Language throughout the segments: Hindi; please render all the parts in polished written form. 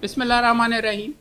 बिस्मिल्लाहिर्रहमानिर्रहीम।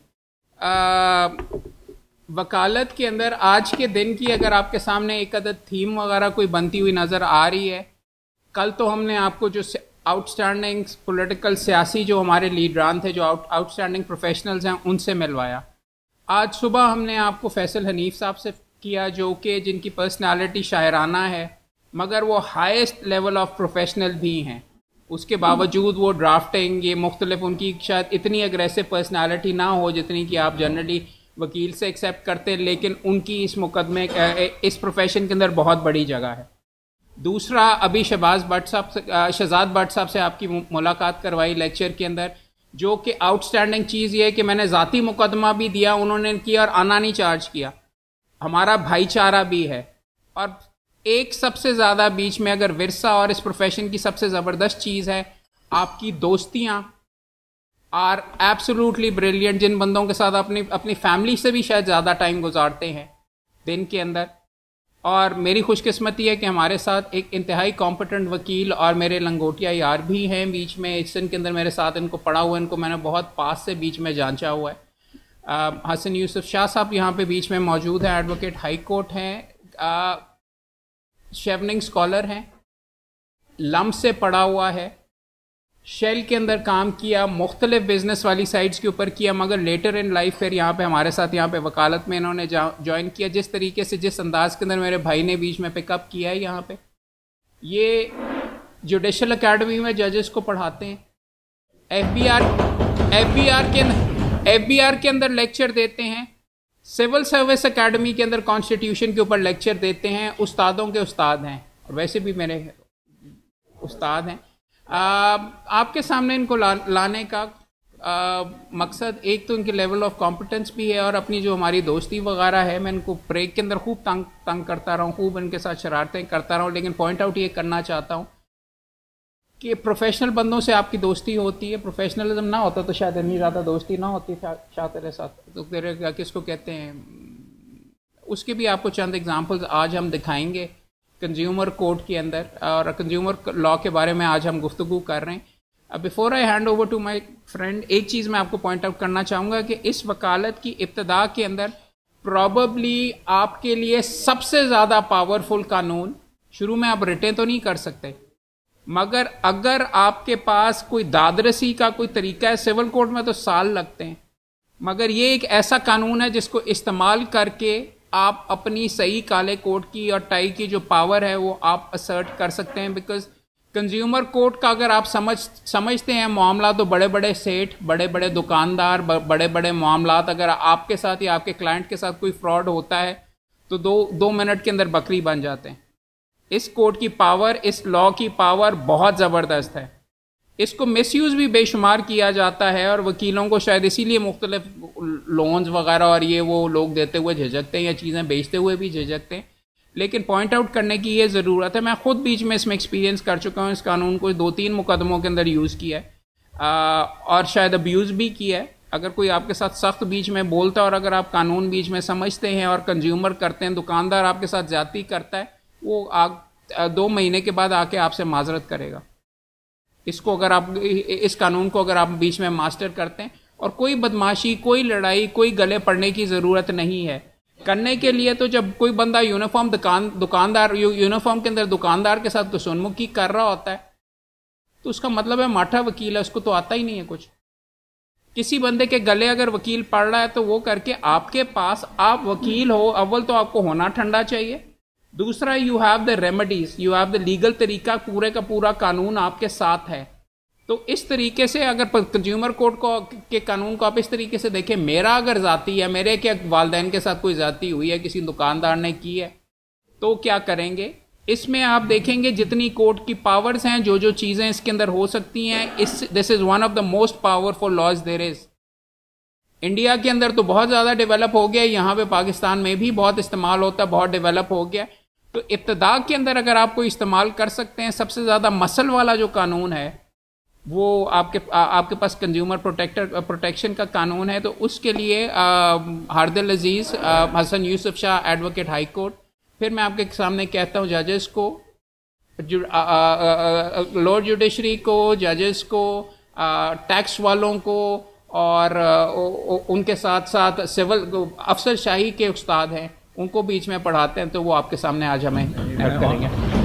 वकालत के अंदर आज के दिन की अगर आपके सामने एक अदद थीम वगैरह कोई बनती हुई नज़र आ रही है, कल तो हमने आपको जो आउटस्टैंडिंग पॉलिटिकल सियासी जो हमारे लीडरान थे, जो आउटस्टैंडिंग प्रोफेशनल्स हैं, उनसे मिलवाया। आज सुबह हमने आपको फैसल हनीफ साहब से किया, जो कि जिनकी पर्सनालिटी शायराना है मगर वो हाईएस्ट लेवल ऑफ प्रोफेशनल भी हैं। उसके बावजूद वो ड्राफ्टिंग ये मुख्तलिफ उनकी शायद इतनी अग्रेसिव पर्सनालिटी ना हो जितनी कि आप जनरली वकील से एक्सेप्ट करते हैं, लेकिन उनकी इस मुकदमे इस प्रोफेशन के अंदर बहुत बड़ी जगह है। दूसरा, अभी शहजाद भट्ट साहब से आपकी मुलाकात करवाई लेक्चर के अंदर, जो कि आउटस्टैंडिंग चीज़ ये है कि मैंने ज़ाती मुकदमा भी दिया, उन्होंने किया और आना नहीं चार्ज किया। हमारा भाईचारा भी है। और एक सबसे ज़्यादा बीच में अगर विरसा और इस प्रोफेशन की सबसे ज़बरदस्त चीज़ है, आपकी दोस्तियाँ आर एब्सोल्युटली ब्रिलियंट। जिन बंदों के साथ अपनी फैमिली से भी शायद ज़्यादा टाइम गुजारते हैं दिन के अंदर। और मेरी खुशकिस्मती है कि हमारे साथ एक इंतहाई कॉम्पिटेंट वकील और मेरे लंगोटिया यार भी हैं बीच में। इस दिन के अंदर मेरे साथ इनको पढ़ा हुआ है, इनको मैंने बहुत पास से बीच में जांचा हुआ है। हसन यूसुफ शाह साहब यहाँ पे बीच में मौजूद हैं, एडवोकेट हाई कोर्ट हैं, शेवनिंग स्कॉलर हैं, लम से पढ़ा हुआ है, शेल के अंदर काम किया, मुख्तलिफ बिजनेस वाली साइड्स के ऊपर किया, मगर लेटर इन लाइफ फिर यहाँ पे हमारे साथ यहाँ पे वकालत में इन्होंने ज्वाइन किया। जिस तरीके से जिस अंदाज के अंदर मेरे भाई ने बीच में पिकअप किया है, यहाँ पे ये जुडिशल अकेडमी में जजेस को पढ़ाते हैं, एफबीआर के अंदर लेक्चर देते हैं, सिविल सर्विस एकेडमी के अंदर कॉन्स्टिट्यूशन के ऊपर लेक्चर देते हैं। उस्तादों के उस्ताद हैं और वैसे भी मेरे उस्ताद हैं। आपके सामने इनको लाने का मकसद एक तो इनके लेवल ऑफ कॉम्पिटेंस भी है, और अपनी जो हमारी दोस्ती वगैरह है, मैं इनको ब्रेक के अंदर खूब तंग करता रहा हूँ, खूब इनके साथ शरारतें करता रहा हूँ। लेकिन पॉइंट आउट ये करना चाहता हूँ कि प्रोफेशनल बंदों से आपकी दोस्ती होती है, प्रोफेशनलिज्म ना होता तो शायद इतनी ज़्यादा दोस्ती ना होती शाह तेरे साथ। तो तेरे किसको कहते हैं, उसके भी आपको चंद एग्जांपल्स आज हम दिखाएंगे कंज्यूमर कोर्ट के अंदर, और कंज्यूमर लॉ के बारे में आज हम गुफ्तगू कर रहे हैं। Before I hand over to my friend, एक चीज़ मैं आपको पॉइंट आउट करना चाहूँगा कि इस वकालत की इब्तदा के अंदर प्रॉबली आपके लिए सबसे ज़्यादा पावरफुल कानून, शुरू में आप रिटें तो नहीं कर सकते, मगर अगर आपके पास कोई दादरसी का कोई तरीका है, सिविल कोर्ट में तो साल लगते हैं, मगर ये एक ऐसा कानून है जिसको इस्तेमाल करके आप अपनी सही काले कोट की और टाई की जो पावर है वो आप असर्ट कर सकते हैं। बिकॉज कंज्यूमर कोर्ट का अगर आप समझते हैं मामला, तो बड़े बड़े सेठ, बड़े बड़े दुकानदार, बड़े बड़े मामला, अगर आपके साथ या आपके क्लाइंट के साथ कोई फ्रॉड होता है तो दो मिनट के अंदर बकरी बन जाते हैं। इस कोर्ट की पावर, इस लॉ की पावर बहुत ज़बरदस्त है। इसको मिसयूज़ भी बेशुमार किया जाता है, और वकीलों को शायद इसीलिए मुख्तलिफ लोन्स वगैरह और ये वो लोग देते हुए झिझकते हैं, या चीज़ें बेचते हुए भी झिझकते हैं। लेकिन पॉइंट आउट करने की ये ज़रूरत है, मैं ख़ुद बीच में इसमें एक्सपीरियंस कर चुका हूँ। इस कानून को 2-3 मुकदमों के अंदर यूज़ किया है, और शायद अब्यूज़ भी किया है। अगर कोई आपके साथ सख्त बीच में बोलता है और अगर आप कानून बीच में समझते हैं और कंज्यूमर करते हैं, दुकानदार आपके साथ ज़्यादती करता है, वो 2 महीने के बाद आके आपसे माजरत करेगा। इसको अगर आप इस कानून को अगर आप बीच में मास्टर करते हैं, और कोई बदमाशी, कोई लड़ाई, कोई गले पड़ने की ज़रूरत नहीं है करने के लिए। तो जब कोई बंदा यूनिफॉर्म यूनिफॉर्म के अंदर दुकानदार के साथ गुस्सनमुखी कर रहा होता है, तो उसका मतलब है माठा वकील है, उसको तो आता ही नहीं है कुछ। किसी बंदे के गले अगर वकील पड़ रहा है तो वो करके आपके पास, आप वकील हो, अव्वल तो आपको होना ठंडा चाहिए, दूसरा you have the remedies, you have the legal तरीका, पूरे का पूरा कानून आपके साथ है। तो इस तरीके से अगर कंज्यूमर कोर्ट के कानून को आप इस तरीके से देखें, मेरा अगर जाती है, मेरे के वालदैन के साथ कोई जाती हुई है, किसी दुकानदार ने की है, तो क्या करेंगे, इसमें आप देखेंगे जितनी कोर्ट की पावर्स हैं, जो चीज़ें इसके अंदर हो सकती हैं, this is one of the most powerful laws there is. India के अंदर तो बहुत ज़्यादा डेवलप हो गया, यहाँ पे पाकिस्तान में भी बहुत इस्तेमाल होता है, बहुत डेवलप हो गया। तो इब्तदा के अंदर अगर आप कोई इस्तेमाल कर सकते हैं, सबसे ज़्यादा मसल वाला जो कानून है वो आपके पास कंज्यूमर प्रोटेक्शन का कानून है। तो उसके लिए हार्दिल अजीज़, Hasan Yusuf Shah, advocate high court, फिर मैं आपके सामने कहता हूँ जजेस को, लोअर जुडिशरी को, जजेस को, टैक्स वालों को, और उनके साथ साथ सिविल अफसरशाही के उस्ताद हैं, उनको बीच में पढ़ाते हैं, तो वो आपके सामने आज हमें हेल्प करेंगे।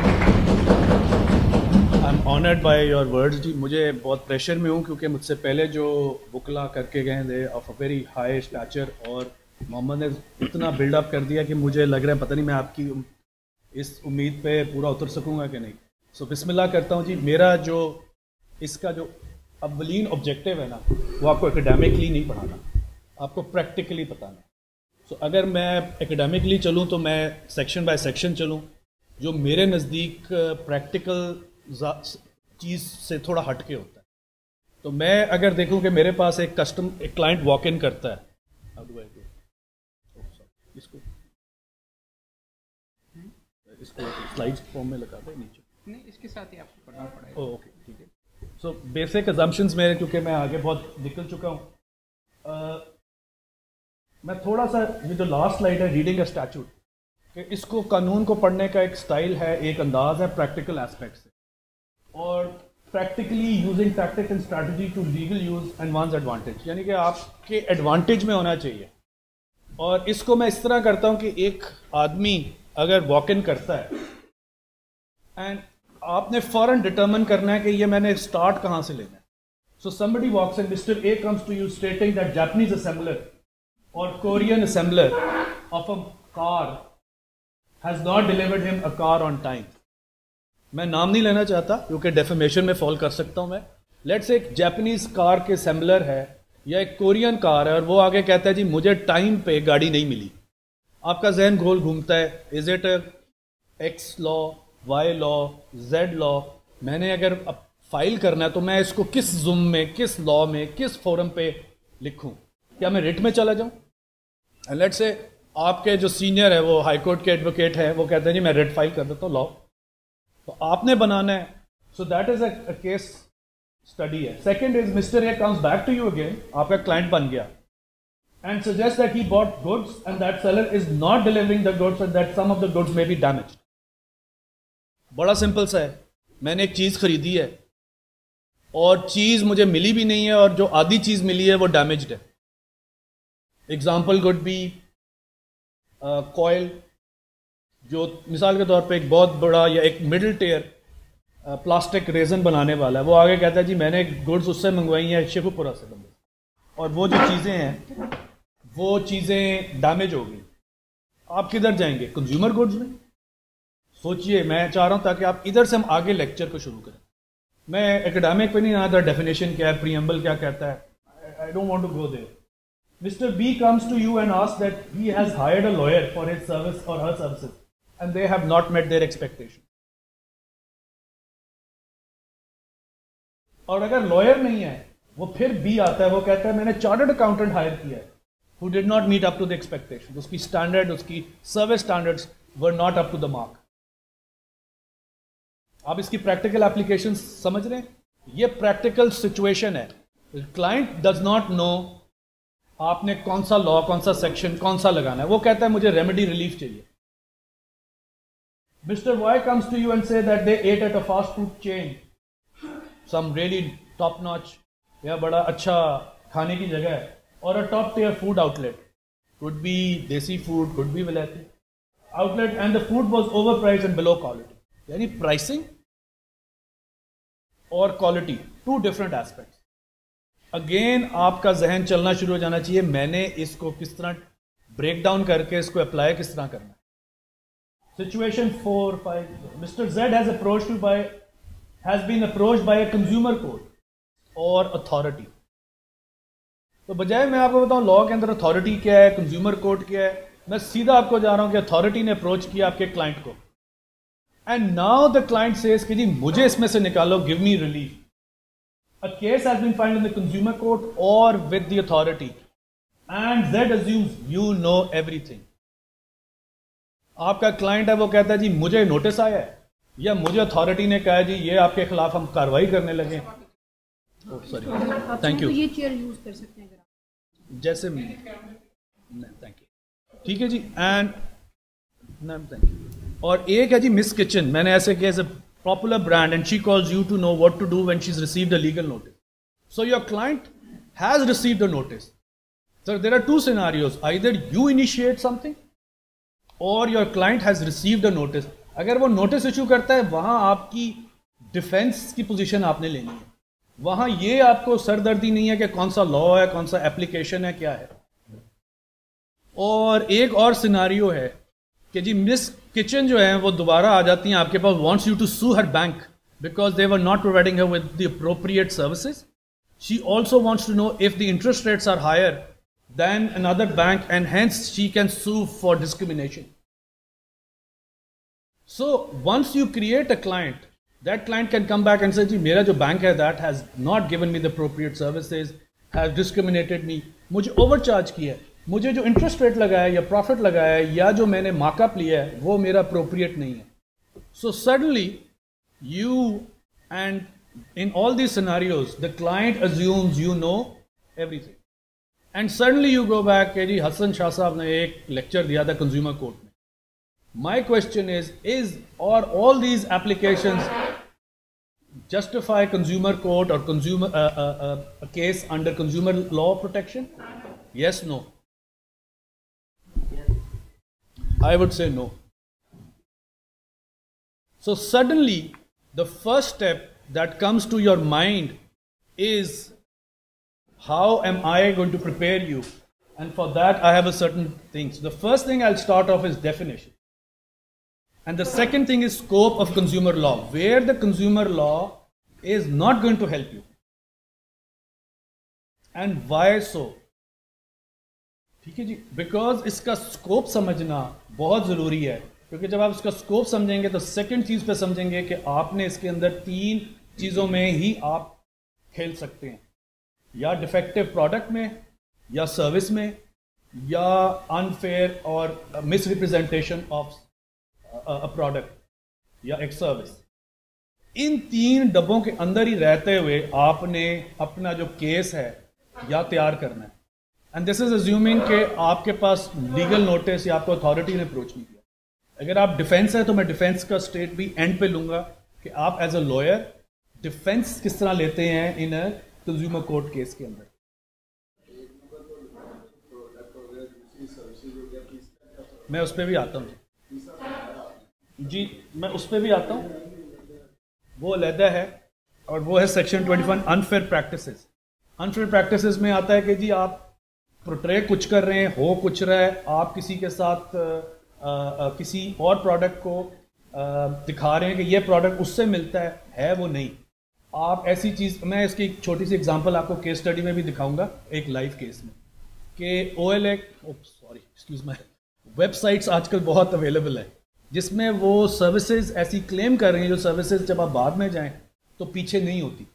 I am honoured by your words जी। मुझे बहुत प्रेशर में हूँ क्योंकि मुझसे पहले जो बुकला करके गए थे of a very high stature, और मोहम्मद ने इतना बिल्डअप कर दिया कि मुझे लग रहा है पता नहीं मैं आपकी इस उम्मीद पे पूरा उतर सकूंगा कि नहीं। सो बिस्मिल्लाह करता हूँ जी। मेरा जो इसका जो अव्वलीन ऑब्जेक्टिव है ना, वो आपको एकेडमिकली नहीं पढ़ाना, आपको प्रैक्टिकली बताना। सो अगर मैं एकेडमिकली चलूँ तो मैं सेक्शन बाय सेक्शन चलूँ, जो मेरे नज़दीक प्रैक्टिकल चीज़ से थोड़ा हट के होता है। तो मैं अगर देखूं कि मेरे पास एक क्लाइंट वॉक इन करता है, इसको स्लाइड्स फॉर्म में लगा दे नीचे, नहीं इसके साथ ही आपको पढ़ना पड़ेगा। ओके ठीक है। सो बेसिक अजम्पशंस मेरे, क्योंकि मैं आगे बहुत निकल चुका हूँ, मैं थोड़ा सा ये जो लास्ट स्लाइड है रीडिंग अ स्टैट्यूट, कि इसको कानून को पढ़ने का एक स्टाइल है, एक अंदाज है प्रैक्टिकल एस्पेक्ट से, और practically using tactic and strategy to legal use and one's advantage, यानी कि आपके एडवांटेज में होना चाहिए। और इसको मैं इस तरह करता हूं कि एक आदमी अगर वॉक इन करता है एंड आपने फौरन डिटरमिन करना है कि ये मैंने स्टार्ट कहां से लेना है। So somebody walks in, mister A comes to you stating that Japanese assembler और Korean assembler of a car has not delivered him a car on time. मैं नाम नहीं लेना चाहता क्योंकि डेफेमेशन में फॉल कर सकता हूं मैं। लेट्स से एक जापानीज कार के असेंबलर है या एक कोरियन कार है, और वो आगे कहता है जी मुझे टाइम पे गाड़ी नहीं मिली। आपका जहन गोल घूमता है, is it X law, Y law, Z law. मैंने अगर फाइल करना है तो मैं इसको किस जुम में, किस लॉ में, किस फोरम पे लिखूं? क्या मैं रिट में चला जाऊं? लेट्स से आपके जो सीनियर है वो हाई कोर्ट के एडवोकेट है, वो कहते हैं जी मैं रिट फाइल कर देता हूं लॉ, तो आपने बनाना है। So that is a case study है। Second is mister A comes back to you again, आपका क्लाइंट बन गया, and suggest that he bought goods and that seller is not delivering the goods and that some of the goods may be damaged. बड़ा सिंपल सा है, मैंने एक चीज खरीदी है और चीज मुझे मिली भी नहीं है, और जो आधी चीज मिली है वो डैमेज्ड है। एग्जाम्पल कुड बी कॉयल, जो मिसाल के तौर पे एक बहुत बड़ा या एक मिडिल टेयर प्लास्टिक रेजन बनाने वाला है, वो आगे कहता है जी मैंने गुड्स उससे मंगवाई हैं शेखुपुरा से बंदे, और वो जो चीज़ें हैं वो चीज़ें डैमेज हो गई। आप किधर जाएंगे? कंज्यूमर गुड्स में। सोचिए, मैं चाह रहा हूँ ताकि आप इधर से हम आगे लेक्चर को शुरू करें। मैं एकेडमिक पे नहीं आता, डेफिनेशन क्या है, प्रीएम्बल क्या कहता है, I don't want to go there. Mr. B comes to you and asks that he has hired a lawyer for his service or her services and they have not met their expectation. और अगर लॉयर नहीं है, वो फिर B आता है, वो कहता है मैंने चार्टर्ड अकाउंटेंट हायर किया है who did not meet up to the expectation. उसकी स्टैंडर्ड, उसकी service standards were not up to the mark. आप इसकी प्रैक्टिकल एप्लीकेशन समझ रहे हैं? ये प्रैक्टिकल सिचुएशन है। क्लाइंट डज नॉट नो आपने कौन सा लॉ, कौन सा सेक्शन, कौन सा लगाना है। वो कहता है मुझे रेमेडी रिलीफ चाहिए। Mister Y comes to you and say that they ate ate a fast food chain, some really top notch, या बड़ा अच्छा खाने की जगह है, और a top tier food outlet, could be desi food, could be विलायती outlet, and the food was over price and below quality. यानी प्राइसिंग और quality, two different aspects. Again आपका जहन चलना शुरू हो जाना चाहिए, मैंने इसको किस तरह ब्रेक डाउन करके इसको अप्लाई किस तरह करना है। Situation 4, 5, mister Z has been approached by a consumer court और अथॉरिटी। तो बजाय मैं आपको बताऊं लॉ के अंदर अथॉरिटी क्या है, कंज्यूमर कोर्ट क्या है, मैं सीधा आपको जा रहा हूं कि अथॉरिटी ने अप्रोच किया आपके क्लाइंट को, and now the client says कि जी मुझे इसमें से निकालो, give me relief. A case has been filed in the consumer court or with the authority, and Z assumes you know everything. आपका क्लाइंट है, वो कहता है जी मुझे नोटिस आया है या मुझे अथॉरिटी ने कहा है जी ये आपके खिलाफ हम कार्रवाई करने लगे। Sorry, thank you. ये चेयर यूज कर सकते हैं अगर आप, जैसे थैंक यू, ठीक है जी। And thank you. और एक है जी मिस किचन, मैंने ऐसे किया popular brand, and she calls you to know what to do when she's received a legal notice. So your client has received a notice. So there are two scenarios. Either you initiate something or your client has received a notice. अगर वो नोटिस इशू करता है, वहां आपकी डिफेंस की पोजीशन आपने लेनी है. वहां ये आपको सरदर्दी नहीं है कि कौन सा लॉ है, कौन सा एप्लीकेशन है, क्या है. और एक और सिनारियो है कि जी मिस किचन जो है वो दोबारा आ जाती हैं आपके पास, wants you to sue her bank because they were not providing her with the appropriate services. She also wants to know if the interest rates are higher than another bank and hence she can sue for discrimination. So once you create a client, that client can come back and say, जी मेरा जो बैंक है that has not given me the appropriate services, has discriminated me, मुझे overcharge किया है, मुझे जो इंटरेस्ट रेट लगाया है या प्रॉफिट लगाया है या जो मैंने मार्कअप लिया है वो मेरा अप्रोप्रिएट नहीं है. So suddenly you and in all these scenarios the client assumes you know everything and suddenly you go back कि जी हसन शाह साहब ने एक लेक्चर दिया था कंज्यूमर कोर्ट में. माई क्वेश्चन इज और all these applications justify consumer court or consumer a case under consumer law protection? Yes, no. I would say no. So suddenly the first step that comes to your mind is, how am I going to prepare you? And for that I have a certain thing. So the first thing I'll start off is definition. And the second thing is scope of consumer law, where the consumer law is not going to help you. And why so? ठीक है जी, बिकॉज इसका स्कोप समझना बहुत ज़रूरी है, क्योंकि जब आप इसका स्कोप समझेंगे तो सेकंड चीज़ पे समझेंगे कि आपने इसके अंदर 3 चीज़ों में ही आप खेल सकते हैं, या डिफेक्टिव प्रोडक्ट में, या सर्विस में, या अनफेयर और मिसरिप्रेजेंटेशन ऑफ अ प्रोडक्ट या एक सर्विस. इन 3 डब्बों के अंदर ही रहते हुए आपने अपना जो केस है या तैयार करना है. एंड दिस इज अज्यूमिंग कि आपके पास लीगल नोटिस या आपको अथॉरिटी ने अप्रोच नहीं किया. अगर आप डिफेंस है तो मैं डिफेंस का स्टेट भी एंड पे लूंगा कि आप एज अ लॉयर डिफेंस किस तरह लेते हैं in a consumer court case के अंदर. मैं उस पर भी आता हूँ जी, मैं उस पर भी आता हूँ, वो अलहदा है, और वो है section 21 unfair practices. Unfair practices में आता है कि जी आप प्रोट्रे कुछ कर रहे हैं, हो कुछ रहा है, आप किसी के साथ किसी और प्रोडक्ट को दिखा रहे हैं कि ये प्रोडक्ट उससे मिलता है वो नहीं. आप ऐसी चीज़, मैं इसकी एक छोटी सी एग्जांपल आपको केस स्टडी में भी दिखाऊंगा एक लाइव केस में, कि वेबसाइट्स आजकल बहुत अवेलेबल है जिसमें वो सर्विसेज ऐसी क्लेम कर रही हैं जो सर्विसेज जब आप बाद में जाएं तो पीछे नहीं होती.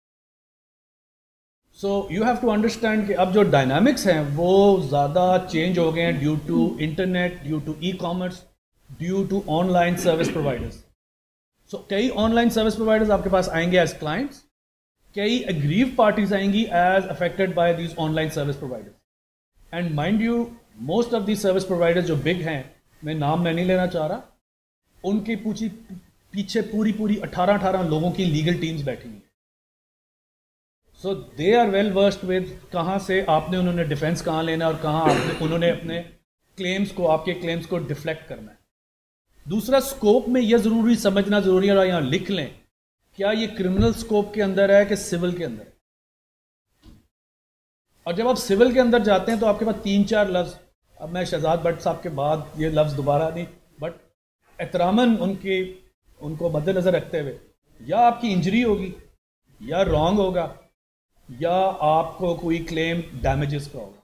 So you have to understand कि अब जो डायनामिक्स हैं वो ज़्यादा चेंज हो गए हैं due to internet, due to e commerce, due to online service providers. So कई ऑनलाइन सर्विस प्रोवाइडर्स आपके पास आएंगे एज क्लाइंट्स, कई अग्रीव पार्टीज आएंगी as affected by these online service providers. And mind you, most of these service providers जो बिग हैं, मैं नाम नहीं लेना चाह रहा, उनके पीछे पूरी 18 लोगों की लीगल टीम्स बैठी हुई. So they are well versed with कहाँ से आपने उन्होंने डिफेंस कहाँ लेना और कहाँ उन्होंने अपने क्लेम्स को, आपके क्लेम्स को डिफ्लेक्ट करना है. दूसरा, स्कोप में यह जरूरी समझना जरूरी है, और यहाँ लिख लें, क्या ये क्रिमिनल स्कोप के अंदर है कि सिविल के अंदर है. और जब आप सिविल के अंदर जाते हैं तो आपके पास 3-4 लफ्ज, अब मैं शहजाद भट्ट साहब के बाद ये लफ्ज दोबारा नहीं, बट एहतरामन उनको मद्देनजर रखते हुए, या आपकी इंजरी होगी, या रॉन्ग होगा, या आपको कोई क्लेम डैमेजेस का होगा.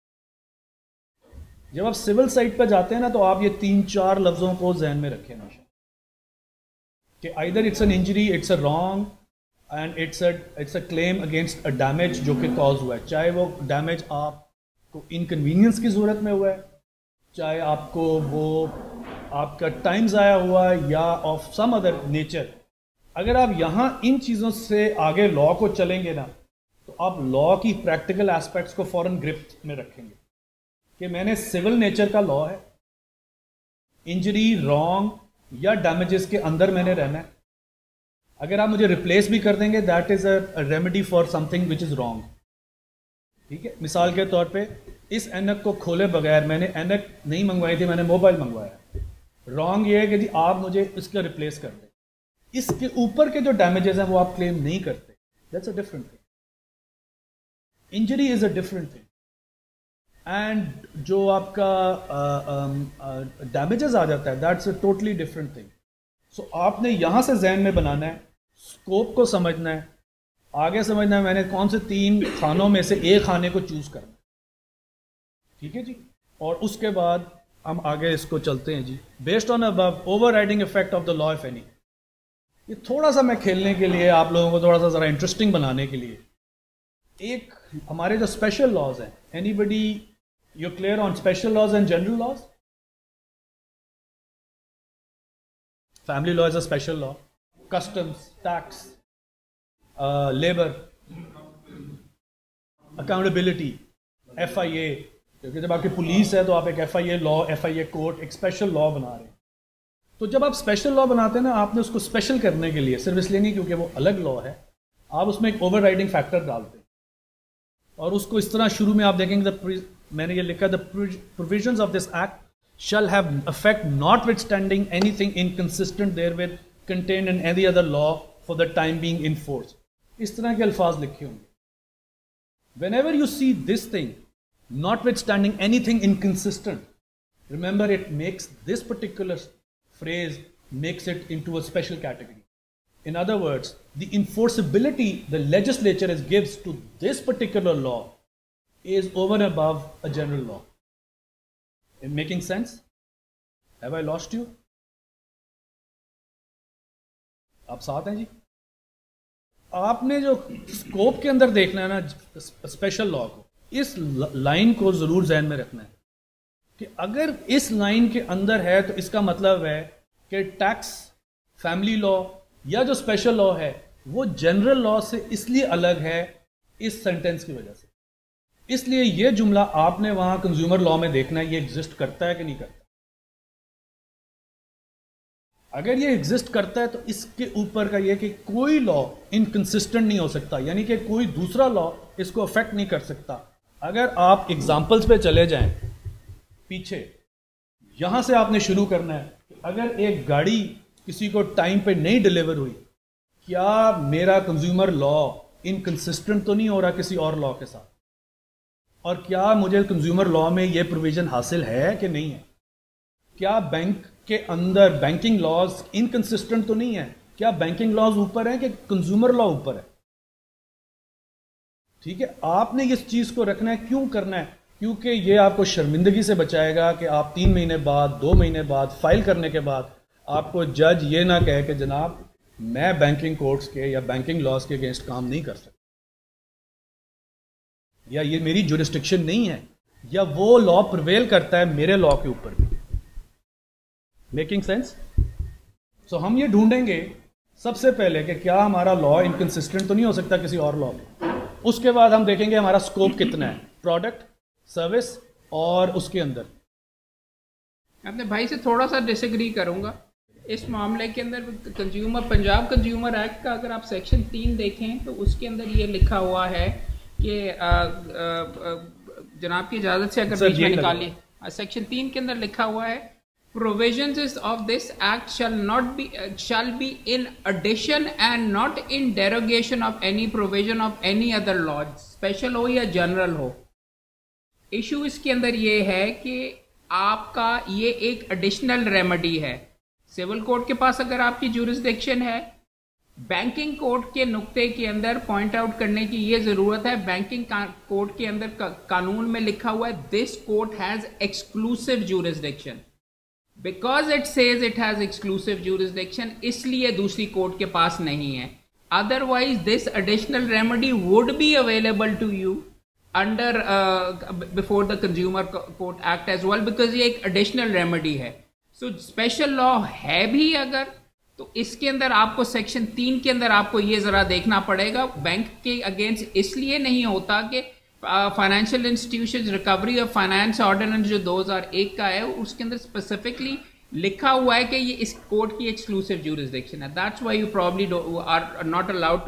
जब आप सिविल साइड पर जाते हैं ना, तो आप ये 3-4 लफ्जों को जहन में रखें हमेशा, कि either it's an injury, it's a wrong, and it's a claim against a damage जो कि कॉज हुआ है. चाहे वो डैमेज आपको इनकन्वीनियंस की सूरत में हुआ है, चाहे आपको वो आपका टाइम ज़ाया हुआ है, या ऑफ सम अदर नेचर. अगर आप यहाँ इन चीज़ों से आगे लॉ को चलेंगे ना, तो आप लॉ की प्रैक्टिकल एस्पेक्ट्स को फौरन ग्रिप में रखेंगे कि मैंने सिविल नेचर का लॉ है, इंजरी, रॉन्ग या डैमेजेस के अंदर मैंने रहना है. अगर आप मुझे रिप्लेस भी कर देंगे, that is a remedy for something which is wrong. ठीक है, मिसाल के तौर पे इस एनक को खोले बगैर मैंने एनक नहीं मंगवाई थी, मैंने मोबाइल मंगवाया। रॉन्ग ये है कि जी आप मुझे इसका रिप्लेस कर दें, इसके ऊपर के जो डैमेजेस हैं वो आप क्लेम नहीं करते। That's a different thing. Injury is a different thing, and जो आपका डैमेजेस आ जाता है that's a totally different thing. So आपने यहां से जहन में बनाना है, स्कोप को समझना है, आगे समझना है मैंने कौन से 3 खानों में से एक खाने को चूज करना है। ठीक है जी, और उसके बाद हम आगे इसको चलते हैं जी। Based on above, overriding effect of the law if any. ये थोड़ा सा मैं खेलने के लिए, आप लोगों को थोड़ा सा ज़रा इंटरेस्टिंग बनाने के लिए, एक हमारे जो स्पेशल लॉज हैं, anybody you clear on special laws and general laws? Family law is a special law, customs, tax, labour, accountability, FIA, क्योंकि जब आपकी पुलिस है तो आप एक FIA लॉ, FIA कोर्ट, एक स्पेशल लॉ बना रहे हैं। तो जब आप स्पेशल लॉ बनाते हैं ना, आपने उसको स्पेशल करने के लिए सिर्फ इसलिए नहीं क्योंकि वो अलग लॉ है, आप उसमें एक ओवर राइडिंग फैक्टर डालते हैं और उसको इस तरह शुरू में आप देखेंगे, मैंने ये लिखा, the provisions of this act shall have effect notwithstanding anything inconsistent therewith contained in any other law for the time being in force. इस तरह के अल्फाज लिखे होंगे। Whenever you see this thing, notwithstanding anything inconsistent, remember it makes this particular phrase makes it into a special category. In other words, the enforceability the legislature gives to this particular law is over and above a general law. Making sense? Have I lost you? आप साथ हैं जी? आपने जो स्कोप के अंदर देखना है ना स्पेशल लॉ को, इस लाइन को जरूर ज़हन में रखना है कि अगर इस लाइन के अंदर है तो इसका मतलब है कि टैक्स, फैमिली लॉ या जो स्पेशल लॉ है वो जनरल लॉ से इसलिए अलग है इस सेंटेंस की वजह से। इसलिए ये जुमला आपने वहां कंज्यूमर लॉ में देखना है, ये एग्जिस्ट करता है कि नहीं करता। अगर ये एग्जिस्ट करता है तो इसके ऊपर का ये कि कोई लॉ इनकंसिस्टेंट नहीं हो सकता, यानी कि कोई दूसरा लॉ इसको अफेक्ट नहीं कर सकता। अगर आप एग्जाम्पल्स पे चले जाएं पीछे, यहां से आपने शुरू करना है कि अगर एक गाड़ी किसी को टाइम पे नहीं डिलीवर हुई, क्या मेरा कंज्यूमर लॉ इनकंसिस्टेंट तो नहीं हो रहा किसी और लॉ के साथ? और क्या मुझे कंज्यूमर लॉ में ये प्रोविजन हासिल है कि नहीं है? क्या बैंक के अंदर बैंकिंग लॉज इनकंसिस्टेंट तो नहीं है? क्या बैंकिंग लॉज ऊपर है कि कंज्यूमर लॉ ऊपर है? ठीक है, आपने इस चीज को रखना है। क्यों करना है? क्योंकि ये आपको शर्मिंदगी से बचाएगा कि आप 3 महीने बाद, 2 महीने बाद फाइल करने के बाद आपको जज ये ना कहे कि जनाब मैं बैंकिंग कोर्ट्स के या बैंकिंग लॉज के अगेंस्ट काम नहीं कर सकता, या ये मेरी जुरिस्डिक्शन नहीं है, या वो लॉ प्रिवेल करता है मेरे लॉ के ऊपर भी। Making sense? सो हम ये ढूंढेंगे सबसे पहले कि क्या हमारा लॉ इनकंसिस्टेंट तो नहीं हो सकता किसी और लॉ में। उसके बाद हम देखेंगे हमारा स्कोप कितना है, प्रोडक्ट, सर्विस और उसके अंदर। अपने भाई से थोड़ा सा डिसएग्री करूंगा इस मामले के अंदर। पंजाब कंज्यूमर एक्ट का अगर आप सेक्शन 3 देखें तो उसके अंदर ये लिखा हुआ है कि जनाब की इजाजत से अगर बीच में निकालिए, सेक्शन 3 के अंदर लिखा हुआ है, provisions of this act shall be in addition and not in derogation of any provision of any other law, special हो या जनरल हो। इशू इसके अंदर ये है कि आपका ये एक एडिशनल रेमेडी है। सिविल कोर्ट के पास अगर आपकी ज्यूरिसडिक्शन है, बैंकिंग कोर्ट के नुक्ते के अंदर पॉइंट आउट करने की ये जरूरत है, बैंकिंग कोर्ट के अंदर कानून में लिखा हुआ है this court has exclusive jurisdiction. Because it says it has exclusive jurisdiction, इसलिए दूसरी कोर्ट के पास नहीं है। Otherwise this additional remedy would be available to you under before the consumer court act as well, because ये एक एडिशनल रेमेडी है। सो स्पेशल लॉ है भी अगर, तो इसके अंदर आपको सेक्शन 3 के अंदर आपको ये जरा देखना पड़ेगा। बैंक के अगेंस्ट इसलिए नहीं होता कि financial institution recovery of finance ordinance जो 2001 का है उसके अंदर स्पेसिफिकली लिखा हुआ है कि ये इस कोर्ट की एक्सक्लूसिव ज्यूरिसडिक्शन है। That's why you probably are not allowed to.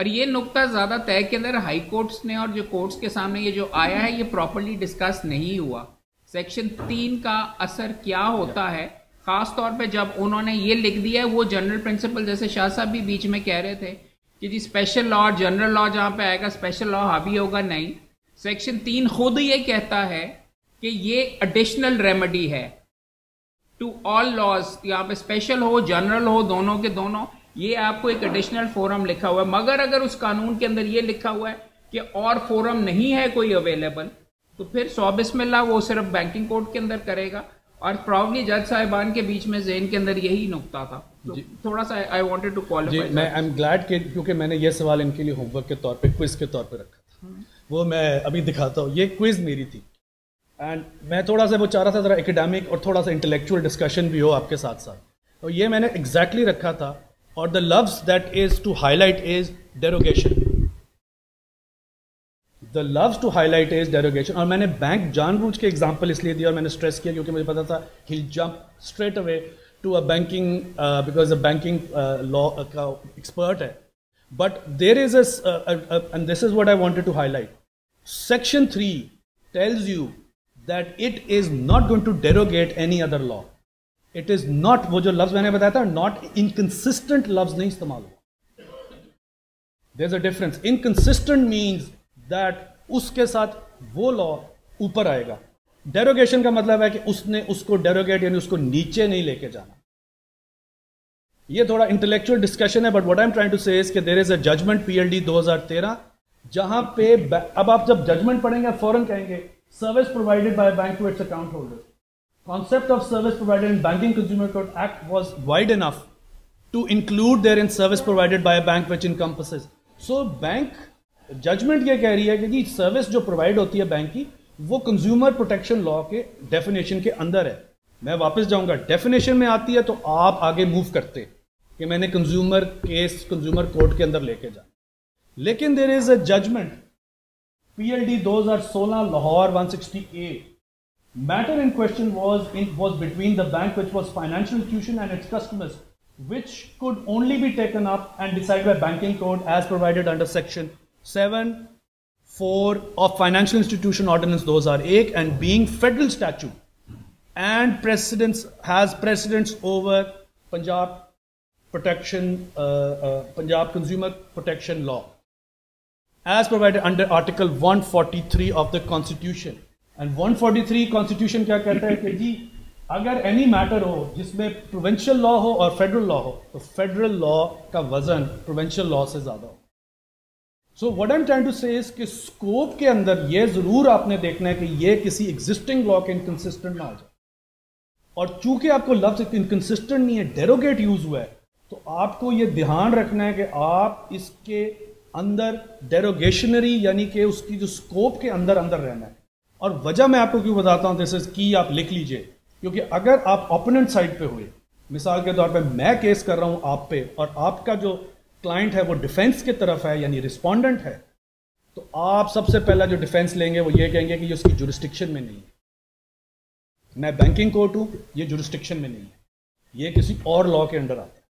और ये नुक्ता ज़्यादा तय के अंदर हाई कोर्ट्स ने और जो कोर्ट्स के सामने ये जो आया है ये प्रॉपरली डिस्कस नहीं हुआ। सेक्शन 3 का असर क्या होता है, खास तौर पे जब उन्होंने ये लिख दिया है वो जनरल प्रिंसिपल, जैसे शाह साहब भी बीच में कह रहे थे कि जी स्पेशल लॉ और जनरल लॉ जहाँ पे आएगा स्पेशल लॉ हावी होगा, नहीं। सेक्शन 3 खुद ये कहता है कि ये एडिशनल रेमेडी है टू ऑल लॉज, यहाँ पे स्पेशल हो जनरल हो दोनों के दोनों, ये आपको एक एडिशनल फोरम लिखा हुआ है। मगर अगर उस कानून के अंदर ये लिखा हुआ है कि और फोरम नहीं है कोई अवेलेबल, तो फिर 100 बिस्मिल्लाह वो सिर्फ बैंकिंग कोर्ट के अंदर करेगा। और प्रॉब्ली जज साहिबान के बीच में जेन के अंदर यही नुक्ता था। तो थोड़ा सा आई वांटेड टू क्वालिफाई। मैं आई एम ग्लैड कि क्योंकि मैंने ये सवाल इनके लिए होमवर्क के तौर पे क्विज के तौर पे रखा था, वो मैं अभी दिखाता हूँ। ये क्विज मेरी थी एंड मैं थोड़ा सा वो चाह रहा था ज़रा एकेडमिक और थोड़ा सा इंटेलेक्चुअल डिस्कशन भी हो आपके साथ साथ, तो ये मैंने एग्जैक्टली रखा था। और the laws that is to highlight is derogation, the laws to highlight is derogation. और मैंने बैंक जानबूझ के एग्जाम्पल इसलिए दिया और मैंने स्ट्रेस किया क्योंकि मुझे पता था ही jump straight away to a banking, because a banking law का एक्सपर्ट है। But there is and this is what I wanted to highlight, section 3 tells you that it is not going to derogate any other law. It is not, वो जो लफ्ज मैंने बताया था, नॉट इनकंसिस्टेंट लफ्ज नहीं इस्तेमाल हुआ। There is a difference. Inconsistent means that उसके साथ वो लॉ ऊपर आएगा। डेरोगेशन का मतलब है कि उसने उसको डेरोगेट यानी उसको नीचे नहीं लेके जाना। ये थोड़ा इंटेलेक्चुअल डिस्कशन है, but what I am trying to say is कि there is a judgement PLD 2013 जहां पे अब आप जब जजमेंट पढ़ेंगे फौरन कहेंगे service provided by bank to its account holder. Concept of service provided in Banking Consumer Court Act was wide enough to include therein service provided by a bank which encompasses. So bank judgement ये कह रही है कि जी सर्विस जो प्रोवाइड होती है बैंक की वो कंज्यूमर प्रोटेक्शन लॉ के डेफिनेशन के अंदर है। मैं वापस जाऊंगा, डेफिनेशन में आती है तो आप आगे मूव करते कि मैंने कंज्यूमर केस कंज्यूमर कोर्ट के अंदर लेके जा। लेकिन there is a judgement PLD 2016 Lahore 160A. Matter in question was between the bank, which was financial institution, and its customers, which could only be taken up and decided by banking code as provided under section 7(4) of Financial Institution Ordinance 2001, and being federal statute and has precedence over Punjab Consumer Protection Law as provided under Article 143 of the Constitution. And 143 constitution क्या कहता है कि जी अगर एनी मैटर हो जिसमें प्रोविंशियल लॉ हो और फेडरल लॉ हो तो फेडरल लॉ का वजन प्रोविंशियल लॉ से ज्यादा हो। So what I am trying to say is कि स्कोप के अंदर ये जरूर आपने देखना है कि ये किसी एग्जिस्टिंग लॉ के इनकंसिस्टेंट ना हो जाए। और चूंकि आपको लफ्ज इनकंसिस्टेंट नहीं है, डेरोगेट यूज हुआ है, तो आपको ये ध्यान रखना है कि आप इसके अंदर डेरोगेशनरी यानी कि उसकी जो स्कोप के अंदर अंदर रहना है। और वजह मैं आपको क्यों बताता हूं, दिस इज की आप लिख लीजिए, क्योंकि अगर आप ओपोनेंट साइड पे हुए, मिसाल के तौर पे मैं केस कर रहा हूं आप पे और आपका जो क्लाइंट है वो डिफेंस की तरफ है यानी रिस्पोंडेंट है, तो आप सबसे पहला जो डिफेंस लेंगे वो ये कहेंगे कि ये उसकी जुरिस्डिक्शन में नहीं है। मैं बैंकिंग कोर्ट हूं, ये जुरिस्डिक्शन में नहीं है, ये किसी और लॉ के अंडर आता है।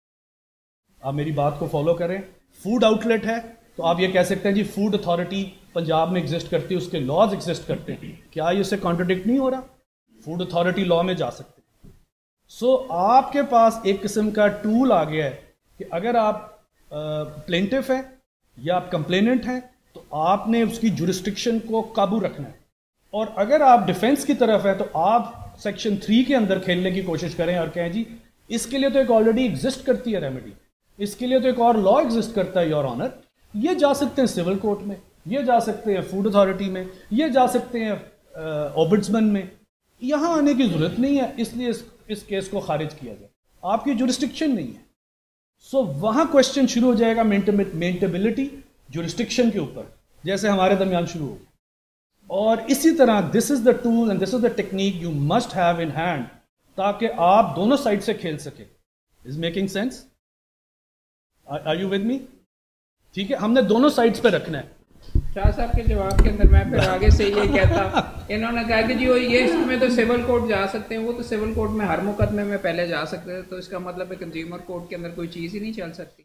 आप मेरी बात को फॉलो करें। फूड आउटलेट है तो आप ये कह सकते हैं जी फूड अथॉरिटी पंजाब में एग्जिस्ट करती है, उसके लॉज एग्जिस्ट करते हैं, क्या ये उससे कॉन्ट्रडिक्ट नहीं हो रहा? फूड अथॉरिटी लॉ में जा सकते हैं। सो आपके पास एक किस्म का टूल आ गया है कि अगर आप प्लेंटिफ है या आप कंप्लेनेंट हैं तो आपने उसकी जुरिस्डिक्शन को काबू रखना है। और अगर आप डिफेंस की तरफ है तो आप सेक्शन 3 के अंदर खेलने की कोशिश करें और कहें जी इसके लिए तो एक ऑलरेडी एग्जिस्ट करती है रेमेडी, इसके लिए तो एक और लॉ एग्जिस्ट करता है योर ऑनर, ये जा सकते हैं सिविल कोर्ट में, ये जा सकते हैं फूड अथॉरिटी में, ये जा सकते हैं ओम्बुड्समैन में, यहां आने की जरूरत नहीं है, इसलिए इस केस को खारिज किया जाए, आपकी जुरिस्डिक्शन नहीं है। सो वहां क्वेश्चन शुरू हो जाएगा मेंटेबिलिटी जुरिस्डिक्शन के ऊपर, जैसे हमारे दरमियान शुरू हो। और इसी तरह this is the tool and this is the technique you must have in hand ताकि आप दोनों साइड से खेल सके। Is making sense? Are you with me? ठीक है, हमने दोनों साइड्स पे रखना है। शाह साहब के जवाब के अंदर मैं फिर आगे से ये कहता, इन्होंने कहा कि जी वो ये इसमें तो सिविल कोर्ट जा सकते हैं, वो तो सिविल कोर्ट में हर मुकदमे में पहले जा सकते हैं, तो इसका मतलब है कंज्यूमर कोर्ट के अंदर कोई चीज़ ही नहीं चल सकती।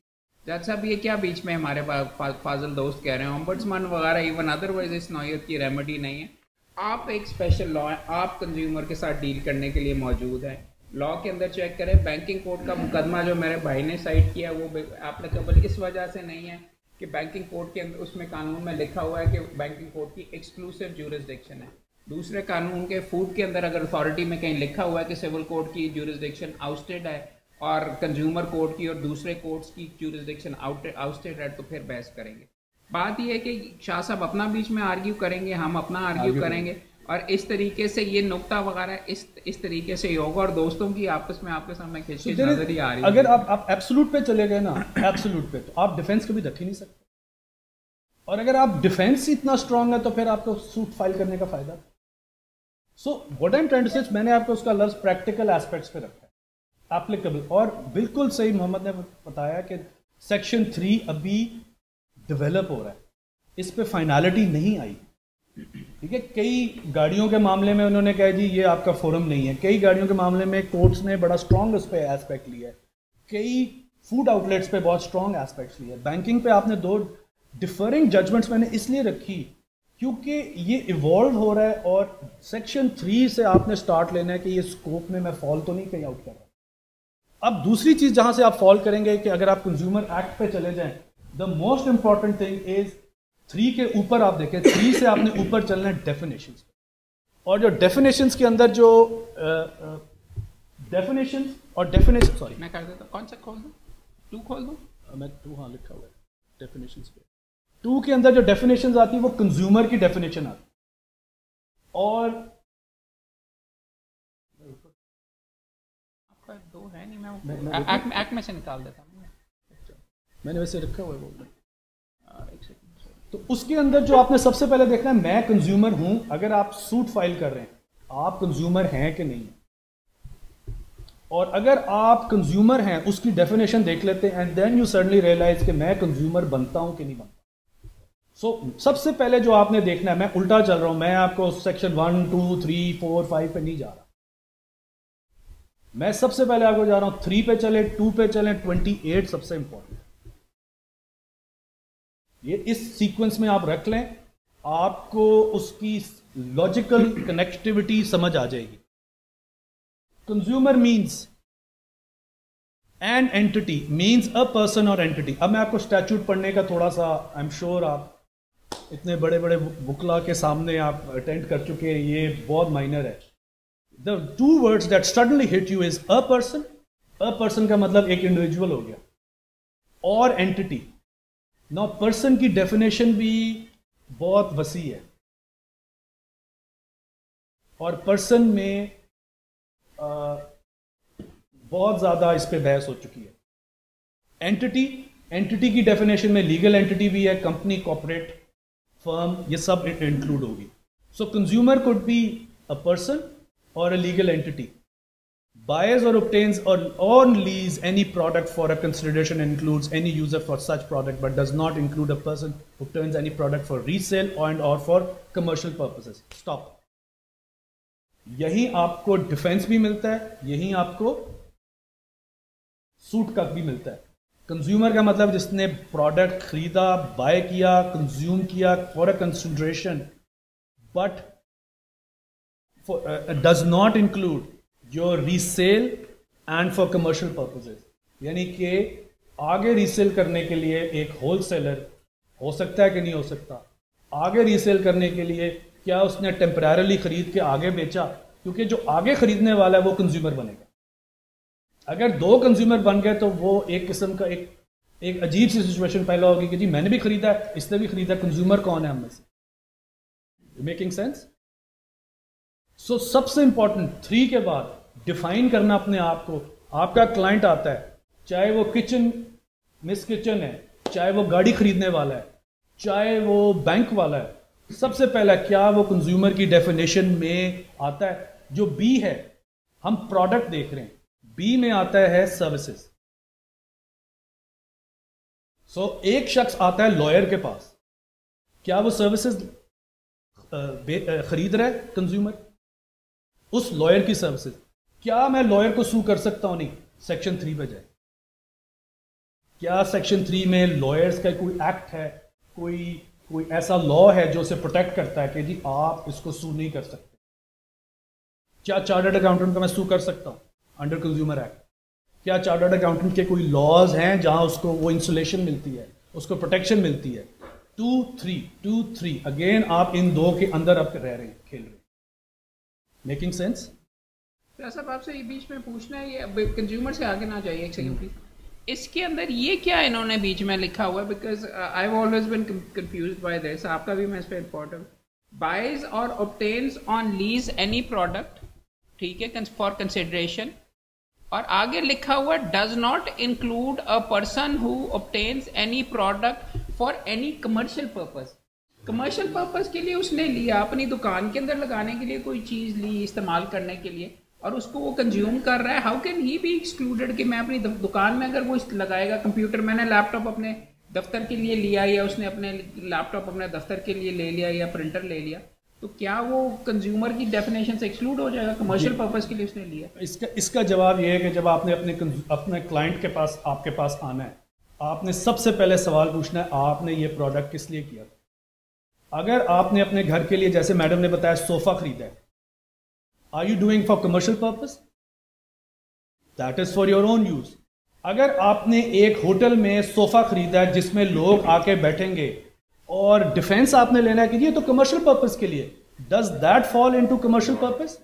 जज साहब ये क्या बीच में हमारे फाजिल दोस्त कह रहे हैं ऑम्बड्समैन वगैरह इवन अदरवाइज इस नौयत की रेमेडी नहीं है। आप एक स्पेशल लॉ है, आप कंज्यूमर के साथ डील करने के लिए मौजूद हैं। लॉ के अंदर चेक करें, बैंकिंग कोड का मुकदमा जो मेरे भाई ने साइट किया वो एप्लीकेबल इस वजह से नहीं है कि बैंकिंग कोड के अंदर उसमें कानून में लिखा हुआ है कि बैंकिंग कोड की एक्सक्लूसिव ज्यूरिसडिक्शन है। दूसरे कानून के फूड के अंदर अगर अथॉरिटी में कहीं लिखा हुआ है कि सिविल कोड की ज्यूरिसडिक्शन आउटस्टेड है और कंज्यूमर कोर्ट की और दूसरे कोर्ट्स की ज्यूरिसडिक्शन आउटस्टेड है, तो फिर बहस करेंगे। बात यह है कि शाह साहब अपना बीच में आर्ग्यू करेंगे, हम अपना आर्ग्यू करेंगे, और इस तरीके से ये नुक्ता वगैरह इस तरीके से होगा और दोस्तों की आपस में आपके सामने खिंची नजर ही आ रही है। अगर आप एब्सोल्यूट पे चले गए ना, एब्सोल्यूट पे, तो आप डिफेंस कभी रख ही नहीं सकते। और अगर आप डिफेंस इतना स्ट्रांग है तो फिर आपको सूट फाइल करने का फायदा। So what I am trying to say, मैंने आपको उसका लफ्ज प्रैक्टिकल एस्पेक्ट्स पे रखा है, एप्लीकेबल। और बिल्कुल सही मोहम्मद ने बताया कि सेक्शन 3 अभी डेवलप हो रहा है, इस पे फाइनलिटी नहीं आई। ठीक है, कई गाड़ियों के मामले में उन्होंने कहा जी ये आपका फोरम नहीं है, कई गाड़ियों के मामले में कोर्ट्स ने बड़ा स्ट्रांग उस पर एस्पेक्ट लिया है, कई फूड आउटलेट्स पे बहुत स्ट्रांग एस्पेक्ट्स लिया है। बैंकिंग पे आपने 2 डिफरिंग जजमेंट्स मैंने इसलिए रखी क्योंकि ये इवॉल्व हो रहा है, और सेक्शन 3 से आपने स्टार्ट लेना है कि ये स्कोप में मैं फॉल तो नहीं कहीं आउट कर रहा। अब दूसरी चीज जहां से आप फॉल करेंगे कि अगर आप कंज्यूमर एक्ट पे चले जाएं, the most important thing is 3 के ऊपर आप देखें, 3 से आपने ऊपर चलना है डेफिनेशंस। और जो डेफिनेशंस के अंदर जो डेफिनेशंस और डेफिनेशन, सॉरी मैं कर देता, कौन सा खोल दूं, 2 खोल दूं, मैं 2 हाँ लिखा हुआ है डेफिनेशंस पे। 2 के अंदर जो डेफिनेशंस आती है वो कंज्यूमर की डेफिनेशन आती है, और आपका 2 है नहीं, मैं एक्ट में से निकाल देता हूँ, मैंने वैसे रखा हुआ है वो। तो उसके अंदर जो आपने सबसे पहले देखना है, मैं कंज्यूमर हूं, अगर आप सूट फाइल कर रहे हैं, आप कंज्यूमर हैं कि नहीं, और अगर आप कंज्यूमर हैं उसकी डेफिनेशन देख लेते हैं, and then you suddenly realise कि मैं कंज्यूमर बनता हूं कि नहीं बनता। सो सबसे पहले जो आपने देखना है, मैं उल्टा चल रहा हूं, मैं आपको सेक्शन 1, 2, 3, 4, 5 पे नहीं जा रहा, मैं सबसे पहले आपको जा रहा हूं 3 पे चले, 2 पे चले, 28 सबसे इंपॉर्टेंट। ये इस सीक्वेंस में आप रख लें, आपको उसकी लॉजिकल कनेक्टिविटी समझ आ जाएगी। Consumer means an entity, means a person और एंटिटी। अब मैं आपको स्टैट्यूट पढ़ने का थोड़ा सा, आई एम श्योर आप इतने बड़े बड़े बुकला के सामने आप अटेंड कर चुके हैं, ये बहुत माइनर है। The 2 words that suddenly hit you is a person. A person का मतलब एक इंडिविजुअल हो गया, और एंटिटी। नौ पर्सन की डेफिनेशन भी बहुत वसी है, और पर्सन में बहुत ज्यादा इस पे बहस हो चुकी है। एंटिटी की डेफिनेशन में लीगल एंटिटी भी है, कंपनी, कॉर्पोरेट, फर्म, ये सब इंक्लूड होगी। So consumer could be a person और a legal entity. buys or obtains or on lease any product for a consideration and includes any user for such product but does not include a person who obtains any product for resale and or for commercial purposes. Stop. यही आपको डिफेंस भी मिलता है, यही आपको सूट का भी मिलता है। कंज्यूमर का मतलब जिसने प्रोडक्ट खरीदा, बाय किया, कंज्यूम किया for a consideration but does not include your resale and for commercial purposes. यानी कि आगे रीसेल करने के लिए एक होलसेलर हो सकता है कि नहीं हो सकता, आगे रीसेल करने के लिए क्या उसने टेम्परेरली खरीद के आगे बेचा, क्योंकि जो आगे खरीदने वाला है वो कंज्यूमर बनेगा। अगर 2 कंज्यूमर बन गए तो वो एक किस्म का एक अजीब सी सिचुएशन पैदा होगी कि जी मैंने भी खरीदा है, इसने भी खरीदा, कंज्यूमर कौन है हम में से? Making sense? सो सबसे इंपॉर्टेंट 3 के बाद डिफाइन करना अपने आप को। आपका क्लाइंट आता है, चाहे वो किचन मिस किचन है, चाहे वो गाड़ी खरीदने वाला है, चाहे वो बैंक वाला है, सबसे पहला क्या वो कंज्यूमर की डेफिनेशन में आता है? जो बी है, हम प्रोडक्ट देख रहे हैं, बी में आता है सर्विसेज। सो एक शख्स आता है लॉयर के पास, क्या वो सर्विसेज खरीद रहा है कंज्यूमर? उस लॉयर की सर्विसेज। क्या मैं लॉयर को सू कर सकता हूं? नहीं, सेक्शन 3 पे जाए। क्या सेक्शन 3 में लॉयर्स का कोई एक्ट है, कोई ऐसा लॉ है जो उसे प्रोटेक्ट करता है कि जी आप इसको सू नहीं कर सकते? क्या चार्टर्ड अकाउंटेंट को मैं सू कर सकता हूँ अंडर कंज्यूमर एक्ट? क्या चार्टर्ड अकाउंटेंट के कोई लॉज हैं जहां उसको वो इंसुलेशन मिलती है, उसको प्रोटेक्शन मिलती है? 2-3 अगेन आप इन दो के अंदर अब रह रहे हैं, खेल रहे हैं। Making sense? साहब आपसे ये बीच में पूछना है, ये कंज्यूमर से आगे ना जाइए एक सेकंड प्लीज। इसके अंदर ये क्या इन्होंने बीच में लिखा हुआ है? Because I have always been confused by this, आपका भी मैं इस पे इंपॉर्टेंट। बाइज और obtains on lease any product, ठीक है, फॉर कंसिडरेशन, और आगे लिखा हुआ does not include a person who obtains any product for any commercial purpose. Commercial purpose के लिए उसने लिया, अपनी दुकान के अंदर लगाने के लिए कोई चीज़ ली इस्तेमाल करने के लिए, और उसको वो कंज्यूम कर रहा है, how can he be excluded कि मैं अपनी दुकान में अगर वो लगाएगा कंप्यूटर, मैंने लैपटॉप अपने दफ्तर के लिए लिया या उसने अपने लैपटॉप अपने दफ्तर के लिए ले लिया या प्रिंटर ले लिया, तो क्या वो कंज्यूमर की डेफिनेशन से एक्सक्लूड हो जाएगा? कमर्शियल पर्पस के लिए उसने लिया। इसका जवाब ये है कि जब आपने अपने क्लाइंट के पास, आपके पास आना है, आपने सबसे पहले सवाल पूछना है आपने ये प्रोडक्ट किस लिए किया था। अगर आपने अपने घर के लिए, जैसे मैडम ने बताया, सोफा खरीदा है, are you doing for commercial purpose? That is for your own use. अगर आपने एक होटल में सोफा खरीदा है जिसमें लोग आके बैठेंगे और डिफेंस आपने लेना है कि ये तो कमर्शियल पर्पस के लिए, does that fall into commercial purpose?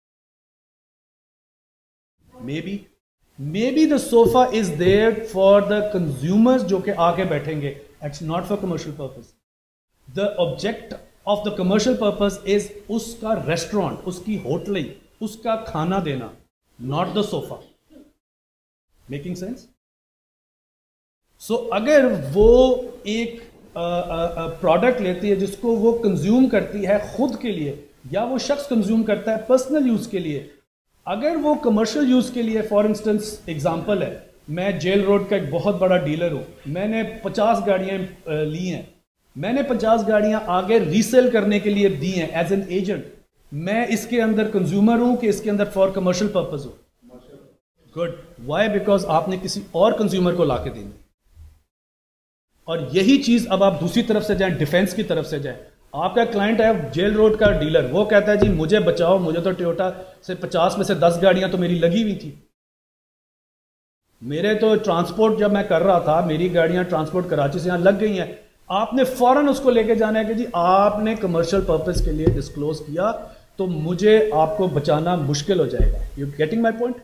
Maybe the sofa is there for the consumers जो कि आके बैठेंगे, it's not for commercial purpose. The object of the commercial purpose is उसका रेस्टोरेंट, उसकी होटलिंग, उसका खाना देना, not the sofa. Making sense? So अगर वो एक प्रोडक्ट लेती है जिसको वो कंज्यूम करती है खुद के लिए, या वो शख्स कंज्यूम करता है पर्सनल यूज के लिए, अगर वो कमर्शियल यूज के लिए, फॉर इंस्टेंस एग्जांपल है, मैं जेल रोड का एक बहुत बड़ा डीलर हूं, मैंने 50 गाड़ियां ली हैं, मैंने 50 गाड़ियां आगे रीसेल करने के लिए दी हैं एज एन एजेंट, मैं इसके अंदर कंज्यूमर हूं कि इसके अंदर फॉर कमर्शियल पर्पज हो? गुड। वाई? बिकॉज आपने किसी और कंज्यूमर को लाके देनी। और यही चीज अब आप दूसरी तरफ से जाएं, डिफेंस की तरफ से जाएं। आपका क्लाइंट है जेल रोड का डीलर, वो कहता है जी मुझे बचाओ, मुझे तो टोयोटा से 50 में से 10 गाड़ियां तो मेरी लगी हुई थी, मेरे तो ट्रांसपोर्ट जब मैं कर रहा था, मेरी गाड़ियां ट्रांसपोर्ट कराची से यहां लग गई हैं। आपने फौरन उसको लेके जाना है कि जी आपने कमर्शियल पर्पस के लिए डिस्क्लोज किया, तो मुझे आपको बचाना मुश्किल हो जाएगा। You getting my point?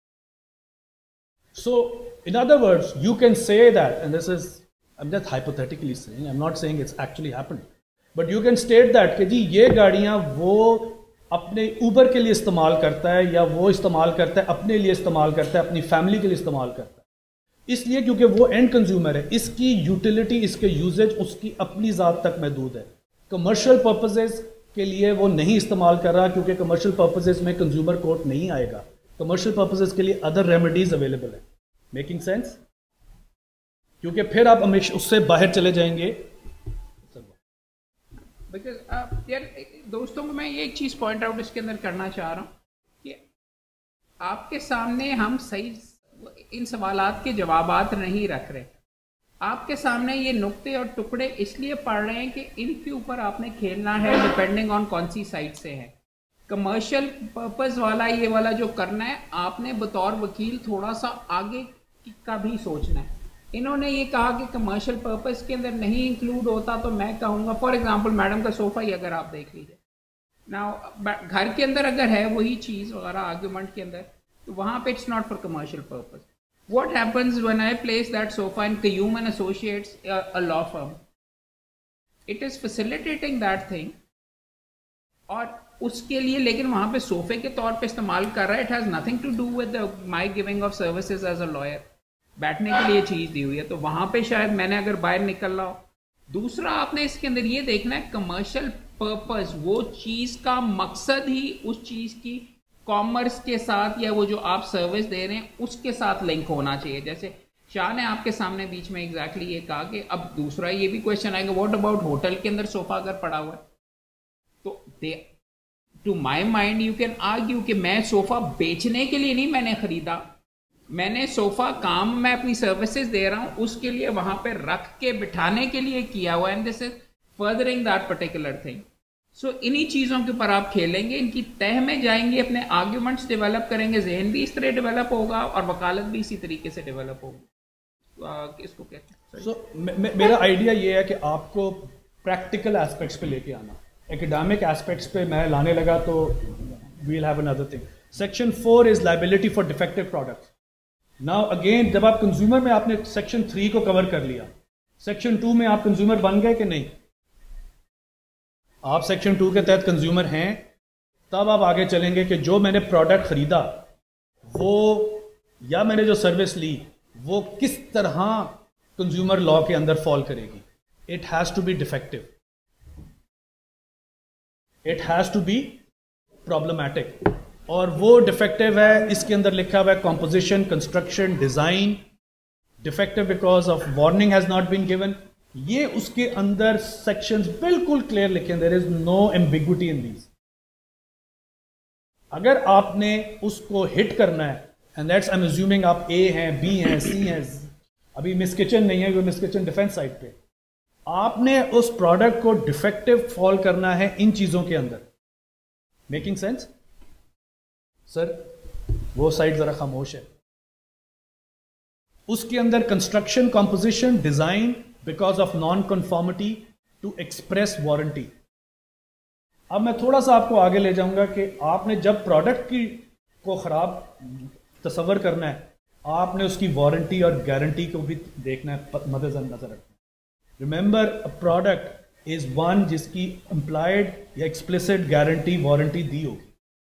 So in other words you can say that, and this is I'm just hypothetically saying, I'm not saying it's actually happening, but you can state that कि जी ये गाड़ियाँ वो अपने ऊबर के लिए इस्तेमाल करता है, या वो इस्तेमाल करता है अपने लिए, इस्तेमाल करता है अपनी फैमिली के लिए इस्तेमाल करता है, इसलिए क्योंकि वो एंड कंज्यूमर है, इसकी यूटिलिटी, इसके यूजेज उसकी अपनी ज़ात तक महदूद है। कमर्शियल पर्पसेस के लिए वो नहीं इस्तेमाल कर रहा, क्योंकि कमर्शियल पर्पसेस में कंज्यूमर कोर्ट नहीं आएगा, कमर्शियल पर्पसेस के लिए अदर रेमेडीज अवेलेबल है। Making sense? क्योंकि फिर आप हमेशा उससे बाहर चले जाएंगे। बिकॉज यार दोस्तों को मैं ये एक चीज़ पॉइंट आउट इसके अंदर करना चाह रहा हूँ कि आपके सामने हम सही इन सवालात के जवाबात नहीं रख रहे, आपके सामने ये नुक्ते और टुकड़े इसलिए पढ़ रहे हैं कि इनके ऊपर आपने खेलना है डिपेंडिंग ऑन कौन सी साइड से है। कमर्शियल पर्पस वाला ये वाला जो करना है, आपने बतौर वकील थोड़ा सा आगे का भी सोचना है। इन्होंने ये कहा कि कमर्शियल पर्पस के अंदर नहीं इंक्लूड होता, तो मैं कहूँगा फॉर एग्जांपल मैडम का सोफ़ा ही अगर आप देख लीजिए ना, घर के अंदर अगर है वही चीज़ वगैरह आर्ग्यूमेंट के अंदर, तो वहाँ पे it's not for commercial purpose. What happens when I place that sofa in Qayyum and Associates, a law firm, it is facilitating that thing, और उसके लिए लेकिन वहाँ पे सोफे के तौर पे इस्तेमाल कर रहा है। It has nothing to do with my giving of services as a lawyer, बैठने के लिए चीज़ दी हुई है, तो वहाँ पे शायद मैंने अगर बाहर निकल रहा हो। दूसरा आपने इसके अंदर ये देखना है कमर्शियल पर्पस, वो चीज़ का मकसद ही उस चीज़ की कॉमर्स के साथ या वो जो आप सर्विस दे रहे हैं उसके साथ लिंक होना चाहिए। जैसे शाह ने आपके सामने बीच में एग्जैक्टली ये कहा कि अब दूसरा ये भी क्वेश्चन आएगा, व्हाट अबाउट होटल के अंदर सोफा अगर पड़ा हुआ है, तो to my mind you can argue कि मैं सोफा बेचने के लिए नहीं मैंने खरीदा, मैंने सोफा काम मैं अपनी सर्विसेज दे रहा हूं उसके लिए वहां पे रख के बिठाने के लिए किया हुआ, and this is furthering that particular thing. So इन्हीं चीज़ों के ऊपर आप खेलेंगे, इनकी तह में जाएंगे, अपने आर्ग्यूमेंट्स डेवलप करेंगे, जहन भी इस तरह डेवलप होगा और वकालत भी इसी तरीके से डेवलप होगी। इसको कहते हैं। सो मेरा आइडिया ये है कि आपको प्रैक्टिकल एस्पेक्ट्स पे लेके आना। एकेडमिक एस्पेक्ट्स पे मैं लाने लगा तो we will have another thing. Section 4 is liability for defective products. Now again, जब आप कंज्यूमर में आपने सेक्शन 3 को कवर कर लिया, सेक्शन 2 में आप कंज्यूमर बन गए कि नहीं? आप सेक्शन 2 के तहत कंज्यूमर हैं, तब आप आगे चलेंगे कि जो मैंने प्रोडक्ट खरीदा वो या मैंने जो सर्विस ली वो किस तरह कंज्यूमर लॉ के अंदर फॉल करेगी। It has to be defective, it has to be problematic, और वो डिफेक्टिव है, इसके अंदर लिखा हुआ है composition, construction, design, defective because of warning has not been given. ये उसके अंदर सेक्शंस बिल्कुल क्लियर लिखे, there is no ambiguity in these. अगर आपने उसको हिट करना है, and that's I am assuming आप ए हैं, बी हैं, सी हैं, अभी मिस किचन नहीं है, वो मिस किचन डिफेंस साइड पे, आपने उस प्रोडक्ट को डिफेक्टिव फॉल करना है इन चीजों के अंदर। Making sense? सर वो साइड जरा खामोश है। उसके अंदर construction, composition, design because of non conformity to express warranty. अब मैं थोड़ा सा आपको आगे ले जाऊंगा कि आपने जब प्रोडक्ट की को खराब तस्वर करना है, आपने उसकी वारंटी और गारंटी को भी देखना है, मद्देनजर रखना है। Remember, a product is one जिसकी इंप्लाइड या एक्सप्लिसिट गारंटी वारंटी दी होगी।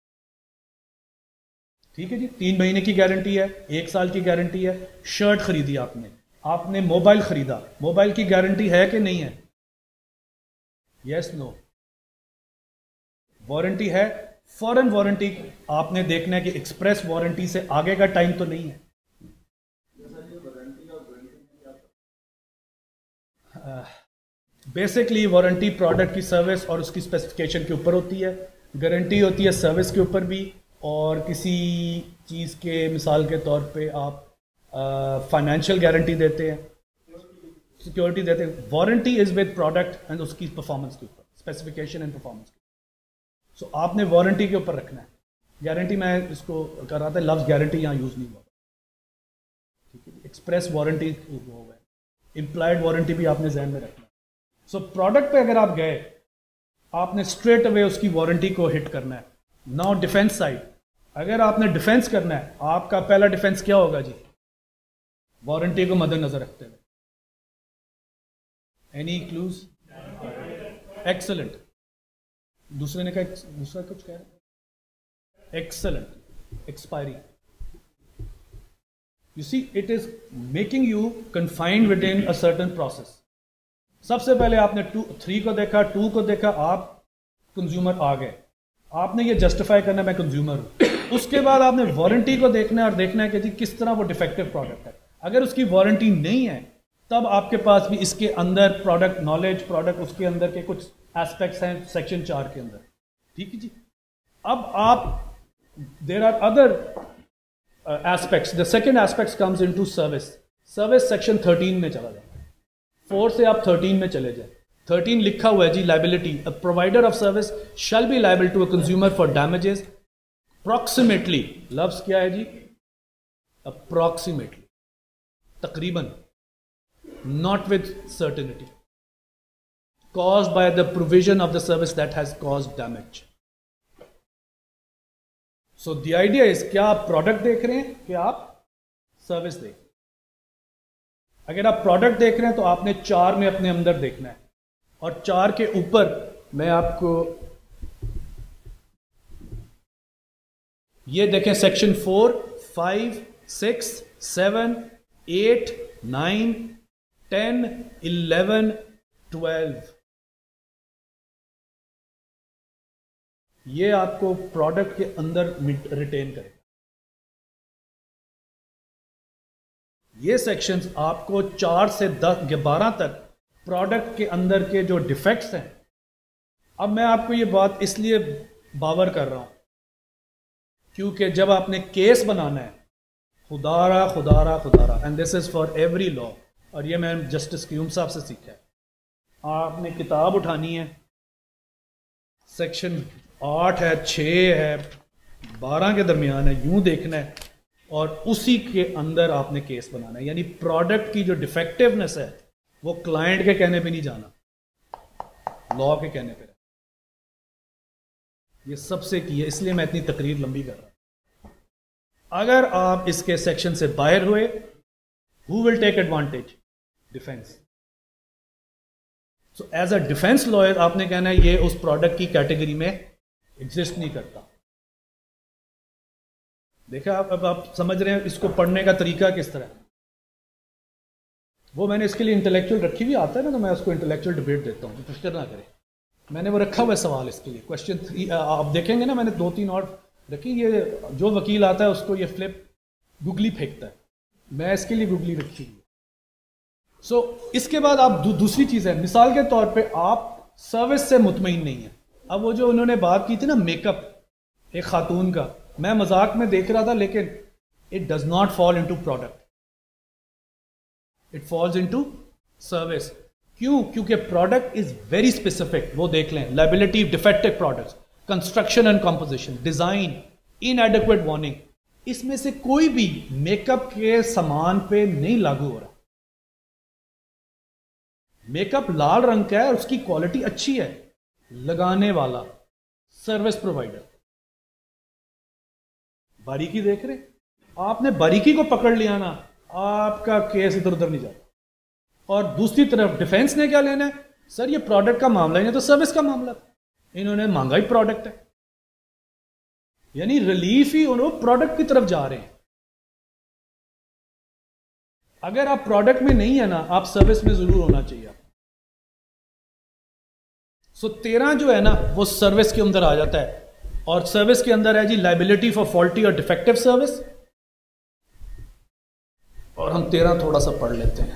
ठीक है जी, 3 महीने की गारंटी है, 1 साल की गारंटी है। शर्ट खरीदी आपने, आपने मोबाइल खरीदा, मोबाइल की गारंटी है कि नहीं है? Yes, no? वारंटी है, फॉरेन वारंटी आपने देखना है कि एक्सप्रेस वारंटी से आगे का टाइम तो नहीं है। बेसिकली वारंटी प्रोडक्ट की सर्विस और उसकी स्पेसिफिकेशन के ऊपर होती है, गारंटी होती है सर्विस के ऊपर भी, और किसी चीज़ के मिसाल के तौर पे आप फाइनेंशियल गारंटी देते हैं, सिक्योरिटी देते हैं। Warranty is with product and उसकी परफॉर्मेंस के ऊपर, स्पेसिफिकेशन एंड परफॉर्मेंस के। सो आपने वारंटी के ऊपर रखना है। गारंटी मैं इसको कर रहा था, लफ्ज़ गारंटी यहाँ यूज़ नहीं हुआ, ठीक है। एक्सप्रेस वारंटी हो गए, इम्प्लाइड वारंटी भी आपने जहन में रखना है। सो प्रोडक्ट पे अगर आप गए, आपने स्ट्रेट अवे उसकी वारंटी को हिट करना है। नाउ डिफेंस साइड, अगर आपने डिफेंस करना है, आपका पहला डिफेंस क्या होगा जी? वारंटी को मद्देनजर रखते हुए। Any clues? एक्सेलेंट। दूसरे ने कहा, दूसरा कुछ कह रहा है? Excellent. Expiry. You see, it is making you confined within a certain process. सबसे पहले आपने 3 को देखा, 2 को देखा, आप कंज्यूमर आ गए, आपने ये जस्टिफाई करना है मैं कंज्यूमर हूं। उसके बाद आपने वारंटी को देखना है और देखना है कि जी किस तरह वो डिफेक्टिव प्रोडक्ट है। अगर उसकी वारंटी नहीं है, तब आपके पास भी इसके अंदर प्रोडक्ट नॉलेज, प्रोडक्ट उसके अंदर के कुछ एस्पेक्ट्स हैं सेक्शन 4 के अंदर, ठीक है जी। अब आप, there are other aspects, the second aspects comes into service. Service section 13 में चला जाए, 4 से आप 13 में चले जाए। 13 लिखा हुआ है जी, liability. A provider of service shall be liable to a consumer for damages approximately, लफ्ज क्या है जी? अप्रॉक्सीमेटली, तकरीबन, not with certainty, caused by the provision of the service that has caused damage. So the idea is, क्या आप प्रोडक्ट देख रहे हैं कि आप सर्विस देख रहे हैं? अगर आप प्रोडक्ट देख रहे हैं तो आपने 4 में अपने अंदर देखना है, और 4 के ऊपर मैं आपको ये देखें, सेक्शन 4, 5, 6, 7, 8, 9, 10, 11, 12, ये आपको प्रोडक्ट के अंदर रिटेन करेगा। ये सेक्शंस आपको 4 से 12 तक प्रोडक्ट के अंदर के जो डिफेक्ट्स हैं। अब मैं आपको ये बात इसलिए बावर कर रहा हूं क्योंकि जब आपने केस बनाना है, खुदारा खुदारा खुदारा, and this is for every law. और ये मैं जस्टिस क्यूम साहब से सीखा है। आपने किताब उठानी है, सेक्शन 8 है, 6 है, 12 के दरमियान है, यूं देखना है और उसी के अंदर आपने केस बनाना है। यानी प्रोडक्ट की जो डिफेक्टिवनेस है वो क्लाइंट के कहने पे नहीं जाना, लॉ के कहने पे। ये सबसे की है, इसलिए मैं इतनी तकरीर लंबी कर रहा हूं। अगर आप इसके सेक्शन से बाहर हुए, who will take advantage? Defence. So as a defence lawyer आपने कहना है ये उस प्रोडक्ट की कैटेगरी में एग्जिस्ट नहीं करता। देखा अब आप समझ रहे हैं इसको पढ़ने का तरीका किस तरह है। वो मैंने इसके लिए इंटेलेक्चुअल रखी हुई आता है ना, तो मैं उसको इंटेलेक्चुअल डिबेट देता हूँ, तो फिक्र ना करें। मैंने वो रखा हुआ है सवाल इसके लिए, क्वेश्चन 3 आप देखेंगे ना, मैंने 2-3 और रखी। ये जो वकील आता है उसको ये फ्लिप गुगली फेंकता है, मैं इसके लिए गुगली रखी हुई है। सो इसके बाद आप दूसरी चीज़ है, मिसाल के तौर पे आप सर्विस से मुतमईन नहीं है। अब वो जो उन्होंने बात की थी ना मेकअप एक खातून का, मैं मजाक में देख रहा था, लेकिन it does not fall into product, it falls into service. क्यों? क्योंकि प्रोडक्ट इज वेरी स्पेसिफिक। वो देख लें, liability, defective products, construction and composition, design, inadequate warning, इसमें से कोई भी मेकअप के सामान पे नहीं लागू हो रहा। मेकअप लाल रंग का है और उसकी क्वालिटी अच्छी है, लगाने वाला सर्विस प्रोवाइडर बारीकी देख रहे, आपने बारीकी को पकड़ लिया ना, आपका केस इधर उधर नहीं जाता। और दूसरी तरफ डिफेंस ने क्या लेना है, सर ये प्रोडक्ट का मामला ही नहीं तो सर्विस का मामला, इन्होंने मांगा ही प्रोडक्ट है, यानी रिलीफ ही उन्होंने प्रोडक्ट की तरफ जा रहे हैं। अगर आप प्रोडक्ट में नहीं है ना, आप सर्विस में जरूर होना चाहिए। सो 13 जो है ना वो सर्विस के अंदर आ जाता है, और सर्विस के अंदर है जी लायबिलिटी फॉर फॉल्टी और डिफेक्टिव सर्विस। और हम 13 थोड़ा सा पढ़ लेते हैं।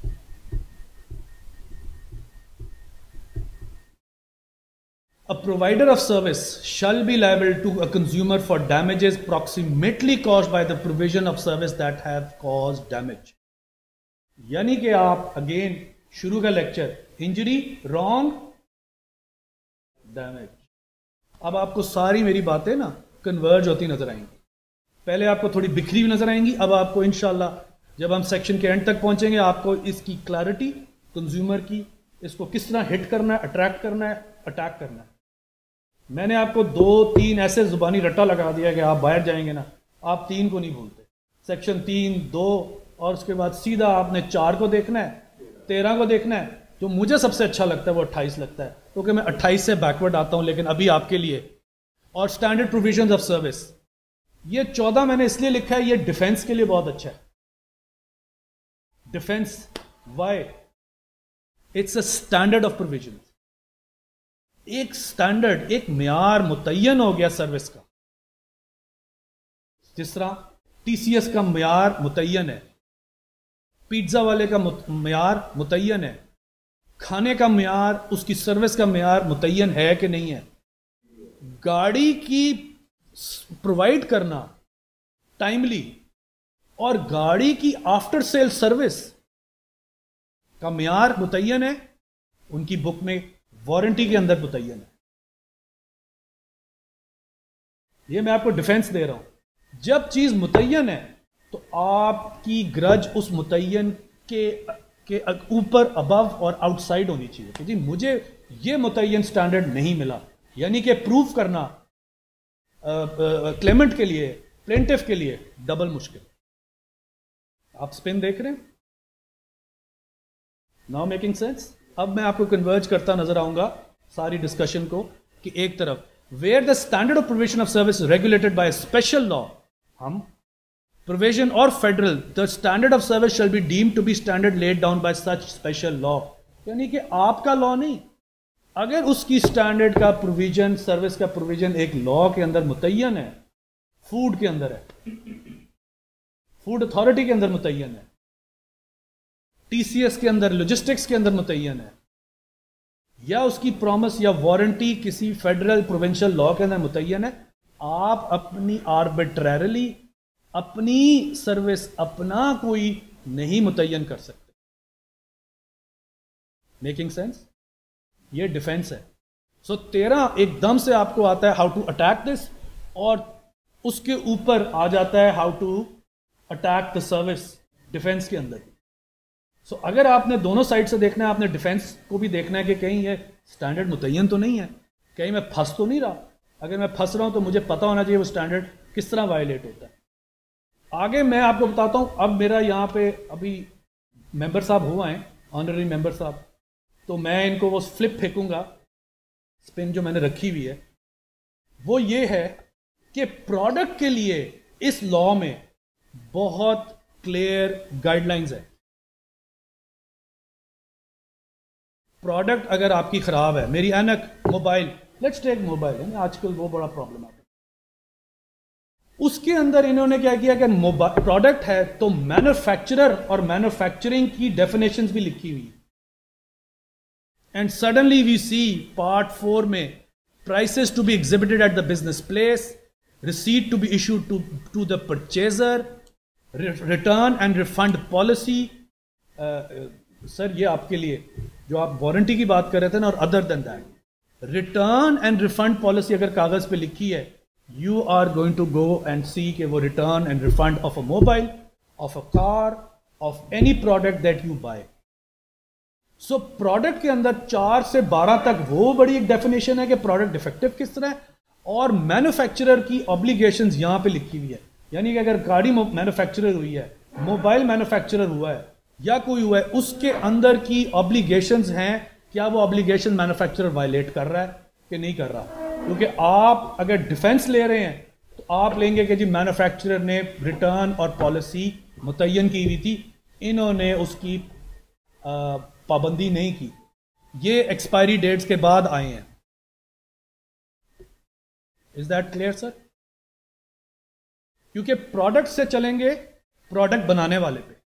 A provider of service shall be liable to a consumer for damages proximately caused by the provision of service that have caused damage। यानी कि आप अगेन शुरू का लेक्चर, इंजरी, रॉन्ग, डैमेज। अब आपको सारी मेरी बातें ना कन्वर्ज होती नजर आएंगी। पहले आपको थोड़ी बिखरी हुई नजर आएंगी, अब आपको इंशाल्लाह जब हम सेक्शन के एंड तक पहुंचेंगे आपको इसकी क्लैरिटी, कंज्यूमर की, इसको किस तरह हिट करना है, अट्रैक्ट करना है, अटैक करना है। मैंने आपको 2-3 ऐसे जुबानी रट्टा लगा दिया कि आप बाहर जाएंगे ना, आप 3 को नहीं भूलते। सेक्शन 3, 2 और उसके बाद सीधा आपने 4 को देखना है, 13 को देखना है। जो मुझे सबसे अच्छा लगता है वो 28 लगता है, क्योंकि मैं 28 से बैकवर्ड आता हूं, लेकिन अभी आपके लिए। और स्टैंडर्ड प्रोविजंस ऑफ सर्विस, ये 14 मैंने इसलिए लिखा है, ये डिफेंस के लिए बहुत अच्छा है। Defence, why? It's a standard of provision. एक स्टैंडर्ड, एक म्यार मुतय्यन हो गया सर्विस का। जिस तरह टीसीएस का म्यार मुतय्यन है, पिज्जा वाले का म्यार मुतय्यन है, खाने का म्यार, उसकी सर्विस का म्यार मुतय्यन है कि नहीं है। गाड़ी की प्रोवाइड करना टाइमली और गाड़ी की आफ्टर सेल सर्विस का म्यार मुतय्यन है, उनकी बुक में वारंटी के अंदर मुतय्यन है। ये मैं आपको डिफेंस दे रहा हूं। जब चीज मुतय्यन है तो आपकी ग्रज उस मुतय्यन के ऊपर, अबव और आउटसाइड होनी चाहिए कि जी मुझे ये मुतय्यन स्टैंडर्ड नहीं मिला, यानी कि प्रूफ करना क्लेमेंट के लिए, प्लेंटिफ के लिए डबल मुश्किल। आप स्पिन देख रहे हैं? Now making sense? अब मैं आपको कन्वर्ज करता नजर आऊंगा सारी डिस्कशन को कि एक तरफ where the standard of provision of service regulated by special law, हम प्रोविजन और federal, the standard of service shall be deemed to be standard laid down by such special law. यानी कि आपका लॉ नहीं, अगर उसकी स्टैंडर्ड का प्रोविजन, सर्विस का प्रोविजन एक लॉ के अंदर मुतय्यन है, फूड के अंदर है, फूड अथॉरिटी के अंदर मुतय्यन है, टीसीएस के अंदर, लॉजिस्टिक्स के अंदर मुतय्यन है, या उसकी प्रॉमिस या वारंटी किसी फेडरल प्रोविंशियल लॉ के अंदर मुतय्यन है, आप अपनी आर्बिट्ररली अपनी सर्विस अपना कोई नहीं मुतय्यन कर सकते। Making sense? ये डिफेंस है। सो तेरा एकदम से आपको आता है हाउ टू अटैक दिस, और उसके ऊपर आ जाता है how to attack the service defence के अंदर। सो अगर आपने दोनों साइड से देखना है, आपने डिफेंस को भी देखना है कि कहीं ये स्टैंडर्ड मुतय्यन तो नहीं है, कहीं मैं फंस तो नहीं रहा। अगर मैं फंस रहा हूं तो मुझे पता होना चाहिए वो स्टैंडर्ड किस तरह वायलेट होता है। आगे मैं आपको बताता हूं। अब मेरा यहां पे अभी मेंबर साहब हुआ है, ऑनररी मेंबर साहब, तो मैं इनको वो फ्लिप फेंकूंगा, स्पिन जो मैंने रखी हुई है वो ये है कि प्रोडक्ट के लिए इस लॉ में बहुत क्लियर गाइडलाइंस है। प्रोडक्ट अगर आपकी खराब है, मेरी ऐनक, मोबाइल, लेट्स टेक मोबाइल, आजकल वो बड़ा प्रॉब्लम है, उसके अंदर इन्होंने क्या किया कि मोबाइल प्रोडक्ट है तो मैन्युफैक्चरर और मैन्युफैक्चरिंग की डेफिनेशंस भी लिखी हुई है। And suddenly we see part 4 में prices to be exhibited at the business place, receipt to be issued to the purchaser, return and refund policy. Sir ये आपके लिए जो आप वारंटी की बात कर रहे थे ना, और other than that, return and refund policy अगर कागज पे लिखी है, you are going to go and see कि वो return and refund of a mobile, of a car, of any product that you buy. So product के अंदर 4 से 12 तक वो बड़ी एक definition है कि product defective किस तरह है, और manufacturer की obligations यहाँ पे लिखी हुई है। यानी कि अगर गाड़ी manufacturer हुई है, मोबाइल manufacturer हुआ है या कोई हुआ है, उसके अंदर की obligations हैं, क्या वो obligation manufacturer violate कर रहा है कि नहीं कर रहा। क्योंकि आप अगर डिफेंस ले रहे हैं तो आप लेंगे कि जी मैन्युफैक्चरर ने रिटर्न और पॉलिसी मुतय्यन की हुई थी, इन्होंने उसकी पाबंदी नहीं की, ये एक्सपायरी डेट्स के बाद आए हैं। Is that clear sir? क्योंकि प्रोडक्ट से चलेंगे प्रोडक्ट बनाने वाले पे।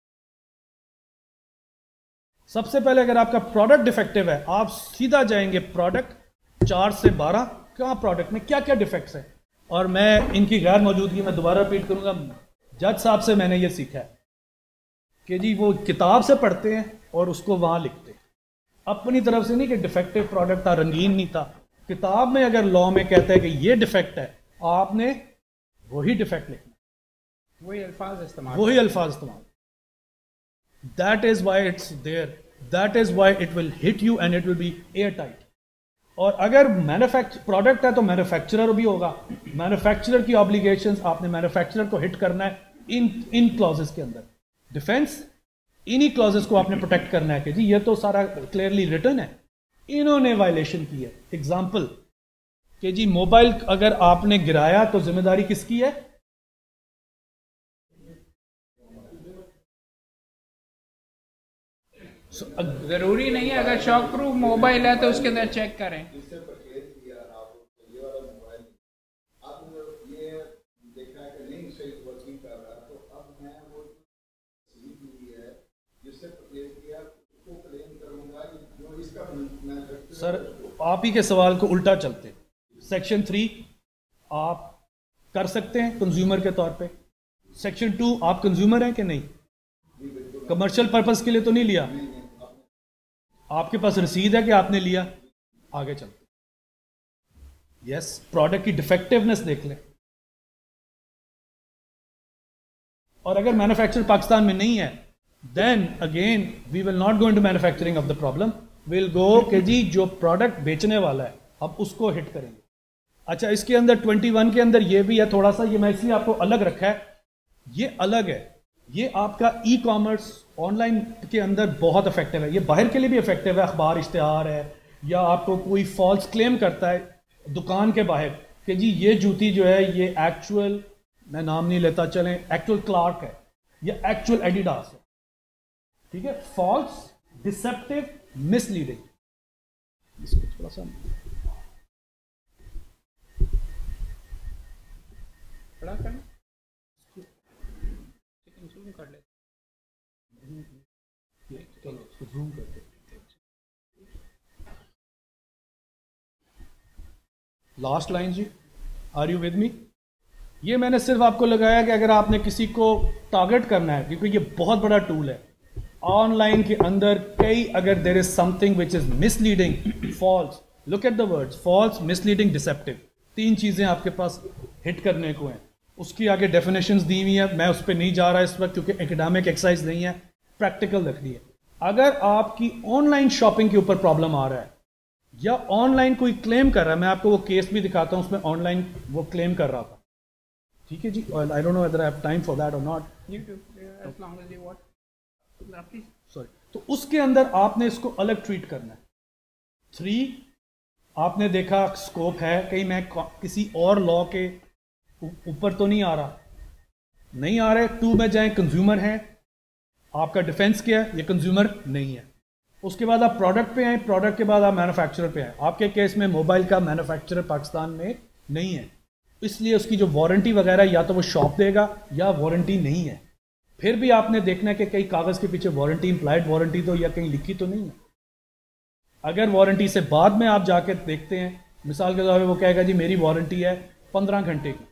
सबसे पहले अगर आपका प्रोडक्ट डिफेक्टिव है, आप सीधा जाएंगे प्रोडक्ट 4 से 12, क्या प्रोडक्ट में क्या क्या डिफेक्ट्स हैं। और मैं इनकी गैर मौजूदगी में दोबारा रिपीट करूंगा, जज साहब से मैंने ये सीखा है कि जी वो किताब से पढ़ते हैं और उसको वहां लिखते हैं, अपनी तरफ से नहीं कि डिफेक्टिव प्रोडक्ट था, रंगीन नहीं था। किताब में अगर लॉ में कहता है कि ये डिफेक्ट है, आपने वही डिफेक्ट लिखना, वही अल्फाज इस्तेमाल। That is why it's there, that is why it will hit you and it will be airtight. और अगर प्रोडक्ट है तो मैन्युफैक्चरर भी होगा, मैन्युफैक्चरर की ऑब्लिगेशंस आपने मैन्युफैक्चरर को हिट करना है इन क्लॉजेस के अंदर। डिफेंस इन्हीं क्लॉजेस को आपने प्रोटेक्ट करना है कि जी ये तो सारा क्लियरली रिटर्न है, इन्होंने वायलेशन की है। एग्जांपल कि जी मोबाइल अगर आपने गिराया तो जिम्मेदारी किसकी है? जरूरी नहीं है, अगर शॉक प्रूफ मोबाइल है तो उसके अंदर चेक करें। सर आप ही के सवाल को उल्टा चलते, सेक्शन 3 आप कर सकते हैं कंज्यूमर के तौर पे, सेक्शन 2 आप कंज्यूमर हैं कि नहीं, कमर्शियल पर्पस के लिए तो नहीं लिया, आपके पास रसीद है कि आपने लिया, आगे चलते। यस, प्रोडक्ट की डिफेक्टिवनेस देख लें। और अगर मैन्युफैक्चर पाकिस्तान में नहीं है, then again we will not go into manufacturing of the problem, will go कि जी जो प्रोडक्ट बेचने वाला है अब उसको हिट करेंगे। अच्छा, इसके अंदर 21 के अंदर ये भी है थोड़ा सा, ये मैं इसलिए आपको अलग रखा है, ये अलग है, ये आपका ई कॉमर्स ऑनलाइन के अंदर बहुत इफेक्टिव है, ये बाहर के लिए भी इफेक्टिव है। अखबार इश्तिहार है, या आपको कोई फॉल्स क्लेम करता है दुकान के बाहर कि जी ये जूती जो है ये एक्चुअल, मैं नाम नहीं लेता चलें, एक्चुअल क्लार्क है या एक्चुअल एडिडास है, ठीक है, फॉल्स, डिसेप्टिव, मिसलीडिंग। इसको थोड़ा सा बड़ा करें, जूम कर ले, चलो इसको जूम करते। लास्ट लाइन जी, आर यू विद मी? ये मैंने सिर्फ आपको लगाया कि अगर आपने किसी को टारगेट करना है, क्योंकि ये बहुत बड़ा टूल है ऑनलाइन के अंदर। कई अगर there is something which is misleading, false, look at the words, false, misleading, deceptive, 3 चीज़ें आपके पास हिट करने को हैं। उसकी आगे डेफिनेशंस दी हुई है, मैं उस पर नहीं जा रहा इस वक्त क्योंकि एकेडमिक एक्सरसाइज नहीं है, प्रैक्टिकल रखनी है। अगर आपकी ऑनलाइन शॉपिंग के ऊपर प्रॉब्लम आ रहा है या ऑनलाइन कोई क्लेम कर रहा है, मैं आपको वो केस भी दिखाता हूँ, उसमें ऑनलाइन वो क्लेम कर रहा था, ठीक है जी, I don't know whether I have time for that और not, as long as you want. Sorry. तो उसके अंदर आपने इसको अलग ट्रीट करना है। 3, आपने देखा स्कोप है, कहीं मैं किसी और लॉ के ऊपर तो नहीं आ रहा, नहीं आ रहे। 2 में जाएं, कंज्यूमर है, आपका डिफेंस क्या है, ये कंज्यूमर नहीं है। उसके बाद आप प्रोडक्ट पे आए, प्रोडक्ट के बाद आप मैन्युफैक्चरर पे आए। आपके केस में मोबाइल का मैन्युफैक्चरर पाकिस्तान में नहीं है, इसलिए उसकी जो वारंटी वगैरह या तो वो शॉप देगा या वारंटी नहीं है। फिर भी आपने देखना है कि कई कागज़ के पीछे वारंटी, इंप्लाइड वारंटी तो या कहीं लिखी तो नहीं है। अगर वारंटी से बाद में आप जाके देखते हैं, मिसाल के तौर पर वो कहेगा जी मेरी वारंटी है 15 घंटे की,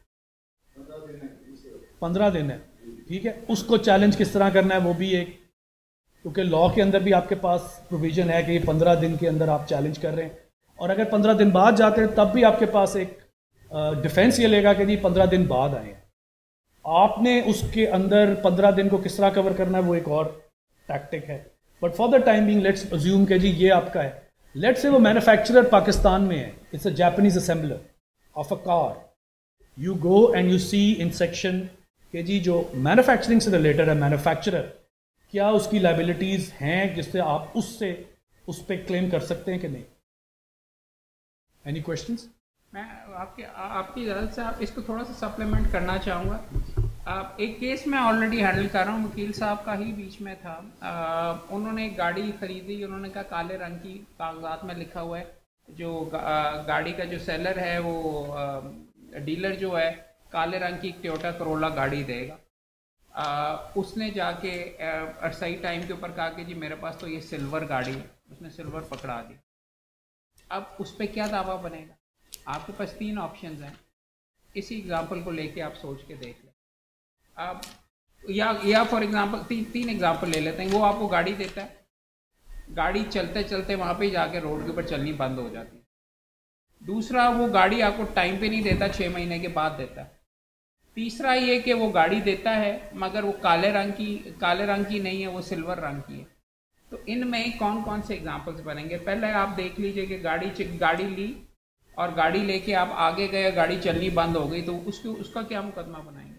15 दिन है, ठीक है, उसको चैलेंज किस तरह करना है वो भी एक, क्योंकि लॉ के अंदर भी आपके पास प्रोविजन है कि 15 दिन के अंदर आप चैलेंज कर रहे हैं। और अगर 15 दिन बाद जाते हैं तब भी आपके पास एक डिफेंस ये लेगा कि जी 15 दिन बाद आए हैं। आपने उसके अंदर 15 दिन को किस तरह कवर करना है वो एक और टैक्टिक है। But for the time being let's assume कि जी ये आपका है, लेट्स से वो मैन्युफैक्चरर पाकिस्तान में है, it's a Japanese assembler of a car, you go and you see in section कि जी जो मैन्युफैक्चरिंग से रिलेटेड है, मैन्युफैक्चरर क्या उसकी लाइबिलिटीज हैं जिससे आप उससे उस पर क्लेम कर सकते हैं कि नहीं। Any questions? मैं आपकी इजाज़त से आप इसको थोड़ा सा सप्लीमेंट करना चाहूँगा। आप एक केस मैं ऑलरेडी हैंडल कर रहा हूँ, वकील साहब का ही बीच में था। उन्होंने एक गाड़ी खरीदी, उन्होंने कहा काले रंग की, कागजात में लिखा हुआ है, जो गाड़ी का जो सेलर है वो डीलर जो है काले रंग की टोयोटा करोला गाड़ी देगा। उसने जाके सही टाइम के ऊपर कहा कि जी मेरे पास तो ये सिल्वर गाड़ी है, उसने सिल्वर पकड़ा दी। अब उस पर क्या दावा बनेगा? आपके पास 3 ऑप्शंस हैं। इसी एग्जांपल को लेके आप सोच के देख लें। आप या फॉर एग्जांपल 3 एग्जांपल ले लेते हैं। वो आपको गाड़ी देता है, गाड़ी चलते चलते वहाँ पे जाके रोड के ऊपर चलनी बंद हो जाती है। दूसरा, वो गाड़ी आपको टाइम पे नहीं देता, 6 महीने के बाद देता है। तीसरा ये कि वो गाड़ी देता है मगर वो काले रंग की नहीं है, वो सिल्वर रंग की है। तो इनमें कौन कौन से एग्जांपल्स बनेंगे? पहले आप देख लीजिए कि गाड़ी ली और गाड़ी लेके आप आगे गए, गाड़ी चलनी बंद हो गई, तो उसका क्या मुकदमा बनाएंगे?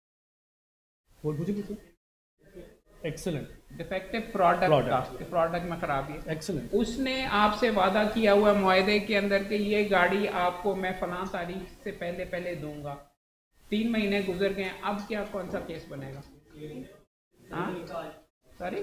एक्सीलेंट। डिफेक्टिव प्रोडक्ट में खराबी है। एक्सीलेंट। उसने आपसे वादा किया हुआ मुआहदे के अंदर कि ये गाड़ी आपको मैं फलां तारीख से पहले दूंगा। 3 महीने गुजर गए, अब क्या कौन सा केस बनेगा? सॉरी,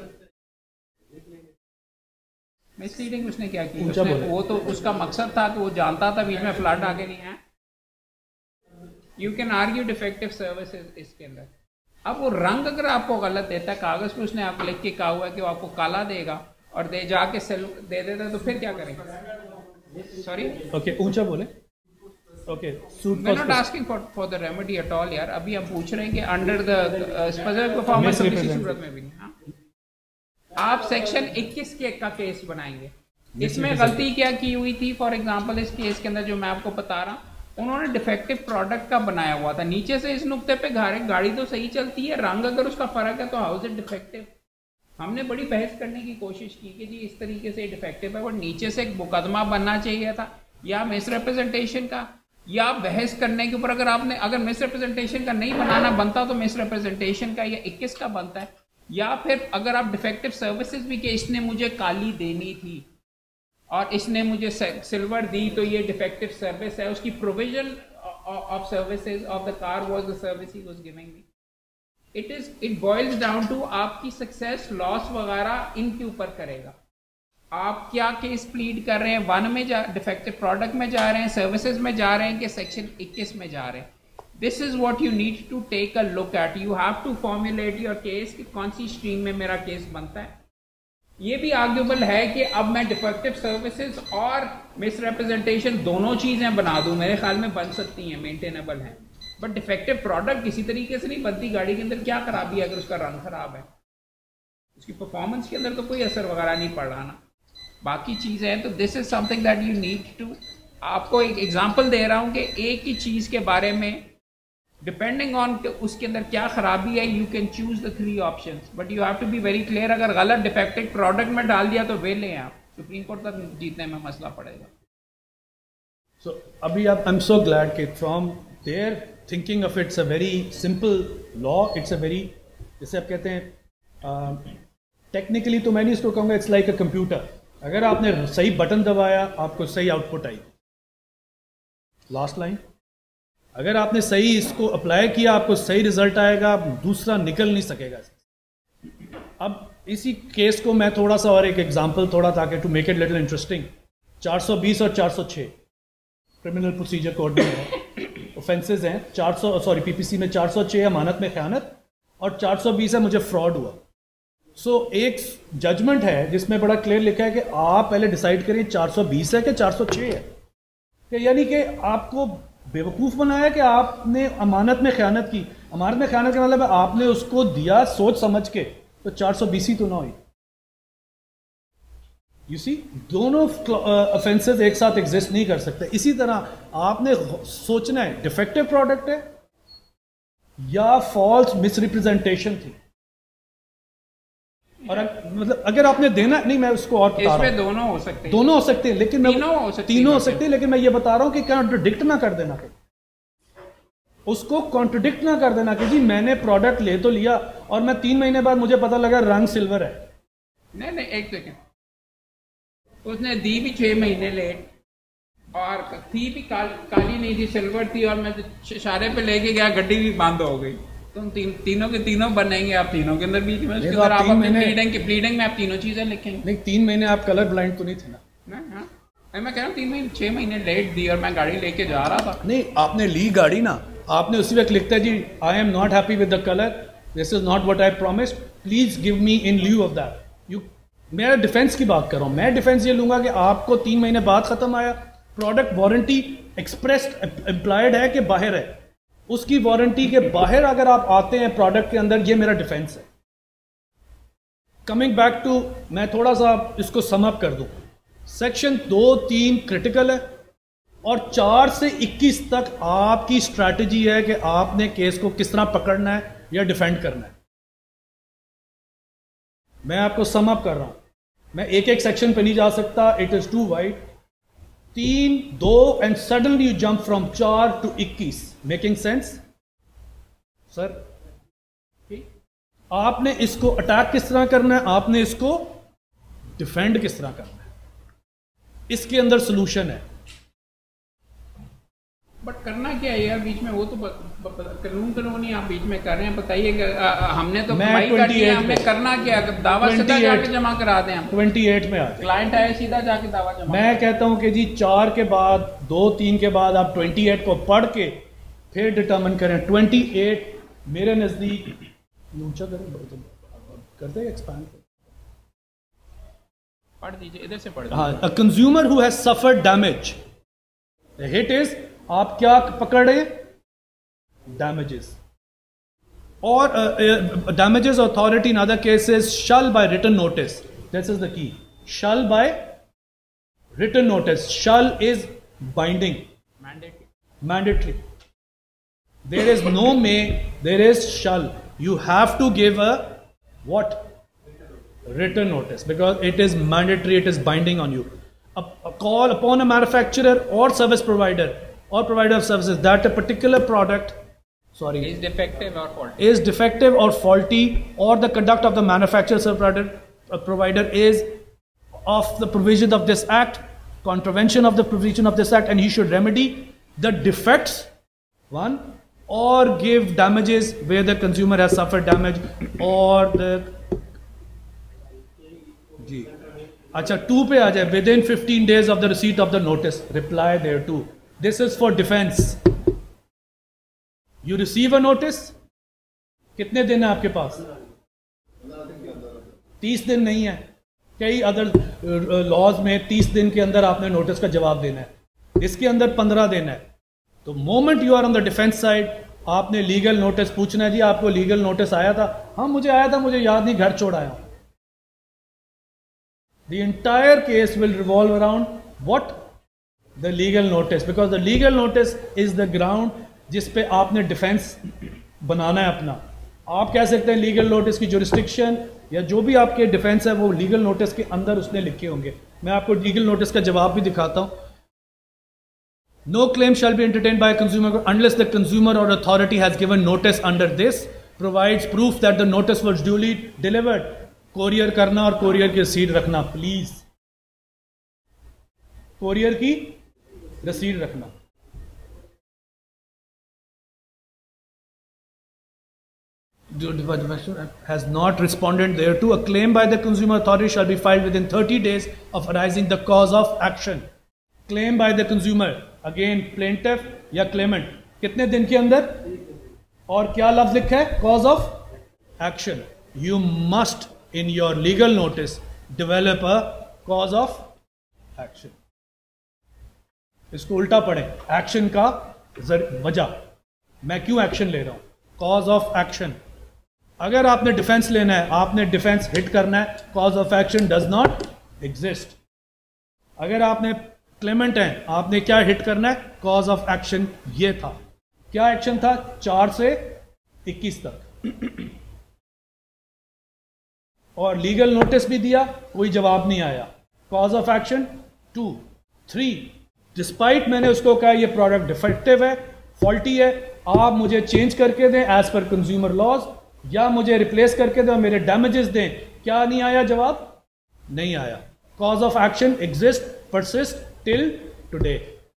मिसलीडिंग उसने क्या की? वो तो उसका मकसद था कि वो जानता था बीच में फ्लड आगे नहीं है। You can argue defective services इसके अंदर। अब वो रंग अगर आपको गलत देता है, कागज पे उसने आप लिख के कहा हुआ है कि वो आपको काला देगा और जाके दे देता, तो फिर क्या करेंगे? सॉरी, ओके, ऊंचा बोले। Okay, we are not asking for the remedy at all यार। अभी हम पूछ रहे हैं कि अंडर द स्पेशल परफॉर्मेंस किसी सूरत में भी नहीं। आप सेक्शन 21 का केस बनाएंगे। इसमें गलती क्या की हुई थी? फॉर एग्जांपल इस केस के अंदर जो मैं आपको बता रहा हूँ, उन्होंने डिफेक्टिव प्रोडक्ट का बनाया हुआ था। नीचे से इस नुक्ते पे गाड़ी तो सही चलती है, रंग अगर उसका फर्क है तो हाउ इज इट डिफेक्टिव? हमने बड़ी बहस करने की कोशिश की कि जी इस तरीके से डिफेक्टिव है, और नीचे से एक मुकदमा बनना चाहिए था या मिसरिप्रेजेंटेशन का, या बहस करने के ऊपर अगर मिसरिप्रेजेंटेशन का नहीं बनाना बनता तो मिसरिप्रेजेंटेशन का या 21 का बनता है। या फिर अगर आप डिफेक्टिव सर्विसेज भी कि इसने मुझे काली देनी थी और इसने मुझे सिल्वर दी तो ये डिफेक्टिव सर्विस है, उसकी provision of services of the car was the service ही was giving me. It boils down to आपकी सक्सेस लॉस वगैरह इनके ऊपर करेगा। आप क्या केस प्लीड कर रहे हैं? 1 में डिफेक्टिव प्रोडक्ट में जा रहे हैं, सर्विसेज में जा रहे हैं कि सेक्शन 21 में जा रहे हैं? This is what you need to take a look at. You have to formulate your case कि कौन सी स्ट्रीम में मेरा केस बनता है। ये भी आर्ग्यूबल है कि अब मैं डिफेक्टिव सर्विसेज और मिसरिप्रेजेंटेशन दोनों चीजें बना दूं, मेरे ख्याल में बन सकती हैं, मेंटेनेबल हैं। बट डिफेक्टिव प्रोडक्ट किसी तरीके से नहीं बनती। गाड़ी के अंदर क्या खराबी है अगर उसका रंग खराब है, उसकी परफॉर्मेंस के अंदर तो कोई असर वगैरह नहीं पड़ रहा ना, बाकी चीज़ें हैं। तो this is something that you need to, आपको एक एग्जांपल दे रहा हूँ कि एक ही चीज़ के बारे में डिपेंडिंग ऑन उसके अंदर क्या खराबी है, you can choose the 3 options, but you have to be very clear. अगर गलत डिफेक्टिव प्रोडक्ट में डाल दिया तो वेले हैं आप, सुप्रीम कोर्ट तक जीतने में मसला पड़ेगा। So, अभी आप, आई एम सो ग्लैड कि from there thinking of it's a very simple law, it's a very, जैसे आप कहते हैं टेक्निकली तो मैं नहीं इसको कहूँगा, इट्स लाइक अ कंप्यूटर। अगर आपने सही बटन दबाया आपको सही आउटपुट आई, लास्ट लाइन। अगर आपने सही इसको अप्लाई किया आपको सही रिजल्ट आएगा, दूसरा निकल नहीं सकेगा। अब इसी केस को मैं थोड़ा सा और एक एग्जांपल थोड़ा, ताकि to make it little interesting, 420 और 406 क्रिमिनल प्रोसीजर कोड में है, ऑफेंसेस हैं। 400 पीपीसी में 406 अमानत में ख़यानत और 420 है मुझे फ्रॉड हुआ। सो एक जजमेंट है जिसमें बड़ा क्लियर लिखा है कि आप पहले डिसाइड करें 420 है कि 406 है, कि यानी कि आपको बेवकूफ़ बनाया कि आपने अमानत में ख़यानत की। अमानत में ख़यानत का मतलब है आपने उसको दिया सोच समझ के, तो 420 ही तो ना हुई। यू सी, दोनों ऑफेंसेस एक साथ एग्जिस्ट नहीं कर सकते। इसी तरह आपने सोचना है डिफेक्टिव प्रोडक्ट है या फॉल्स मिसरिप्रेजेंटेशन थी। और मतलब अगर आपने देना नहीं, मैं उसको और बता रहा हूं, दोनों हो सकते हैं, दोनों हो सकते हैं, लेकिन तीनों हो सकते हैं, लेकिन मैं ये बता रहा हूं कि कॉन्ट्रडिक्ट ना कर देना, उसको कॉन्ट्रडिक्ट ना कर देना कि जी मैंने प्रोडक्ट ले तो लिया और मैं 3 महीने बाद मुझे पता लगा रंग सिल्वर है। नहीं, एक सेकेंड, उसने दी भी 6 महीने लेट और थी भी काली नहीं थी, सिल्वर थी, और मैं इशारे पे लेके गया, गड्डी भी बंद हो गई। तुम तीनों के तीनों बनेंगे, आप तीनों के अंदर बीच में उसके अंदर आप अपने प्लीडिंग में आप तीनों चीजें लिखेंगे। नहीं, 3 महीने आप कलर ब्लाइंड तो नहीं थे ना? मैं कह रहा हूँ 6 महीने लेट दी और मैं गाड़ी लेके जा रहा था। नहीं, आपने ली गाड़ी ना, आपने उसी वक्त लिखता है जी I am not happy with the colour, this is not what I promised, please give me in lieu of that. You, मैं डिफेंस की बात कर रहा हूँ, मैं डिफेंस ये लूंगा कि आपको 3 महीने बाद खत्म आया, प्रोडक्ट वारंटी एक्सप्रेस्ड एम्प्लॉयड है कि बाहर है, उसकी वारंटी के बाहर अगर आप आते हैं प्रोडक्ट के अंदर, ये मेरा डिफेंस है। कमिंग बैक टू, मैं थोड़ा सा इसको सम अप कर दूं, सेक्शन 2-3 क्रिटिकल है और 4 से 21 तक आपकी स्ट्रैटेजी है कि आपने केस को किस तरह पकड़ना है या डिफेंड करना है। मैं आपको सम अप कर रहा हूं, मैं एक एक सेक्शन पे नहीं जा सकता, it is too wide. 3, 2 and suddenly you jump from 4 to 21, making sense sir? आपने इसको अटैक किस तरह करना है, आपने इसको डिफेंड किस तरह करना है, इसके अंदर सोल्यूशन है। बट करना क्या है यार बीच में, वो तो कानून आप बीच में कर रहे हैं, बताइए। हमने तो हमने करना क्या, दावा सीधा जाके जमा करा दें हम? 28 में आते क्लाइंट आए, सीधा जाके दावा जमा। मैं कहता हूं कि जी 4 के बाद 2-3 के बाद आप 28 को पढ़ के फिर डिटर्मिन करें। 28 मेरे नजदीक ऊंचा करते एक्सपैंड पढ़ दीजिए, इधर से पढ़। हाँ, a consumer who has suffered damage, the hit is, आप क्या पकड़े? डैमेजेस। और damages authority in other cases shall by written notice, this is the key, shall by written notice, shall is binding, mandatory, there is no may, there is shall, you have to give a what? Written notice, because it is mandatory, it is binding on you. A call upon a manufacturer or service provider or provider of services that a particular product is defective or faulty, or the conduct of the manufacturer or provider is of the provision of this act, contravention of the provision of this act, and he should remedy the defects, one, or give damages where the consumer has suffered damage, or the जी अच्छा 2 पे आ जाए, within 15 days of the receipt of the notice, reply thereto. This is for defense. You receive a notice, कितने दिन है आपके पास? 30 दिन नहीं है, कई अदर लॉज में 30 दिन के अंदर आपने नोटिस का जवाब देना है, इसके अंदर 15 दिन है। तो moment you are on the defence side, आपने लीगल नोटिस पूछना है, जी आपको लीगल नोटिस आया था? हाँ मुझे आया था, मुझे याद नहीं, घर छोड़ आया हूं। The entire case will revolve around what? The legal notice, because the legal notice is the ground जिस पे आपने डिफेंस बनाना है अपना। आप कह सकते हैं लीगल नोटिस की जुरिस्डिक्शन या जो भी आपके डिफेंस है वो लीगल नोटिस के अंदर उसने लिखे होंगे। मैं आपको लीगल नोटिस का जवाब भी दिखाता हूं। No claim shall be entertained by a consumer unless the consumer or authority has given notice under this, provides proof that the notice was duly delivered. Courier करना और कोरियर की रसीद रखना, प्लीज कोरियर की रसीद रखना। Has not responded thereto, a claim by the consumer authority shall be filed within 30 days of arising the cause of action. Claim by the consumer, again plaintiff या claimant, कितने दिन के अंदर? और क्या लफ्ज लिखा है? cause of action. You must in your legal notice develop a cause of action. इसको उल्टा पढ़े, एक्शन का वजह, मैं क्यों एक्शन ले रहा हूं, कॉज ऑफ एक्शन। अगर आपने डिफेंस लेना है, आपने डिफेंस हिट करना है, cause of action does not exist. अगर आपने क्लेमेंट हैं, आपने क्या हिट करना है? कॉज ऑफ एक्शन ये था। क्या एक्शन था? 4 से 21 तक। और लीगल नोटिस भी दिया, कोई जवाब नहीं आया। कॉज ऑफ एक्शन 2, 3, डिस्पाइट मैंने उसको कहा ये प्रोडक्ट डिफेक्टिव है, फॉल्टी है, आप मुझे चेंज करके दें एज पर कंज्यूमर लॉज, या मुझे रिप्लेस करके दें और मेरे डैमेजेस दें। क्या नहीं आया जवाब? नहीं आया। Cause of action exist, persist till today.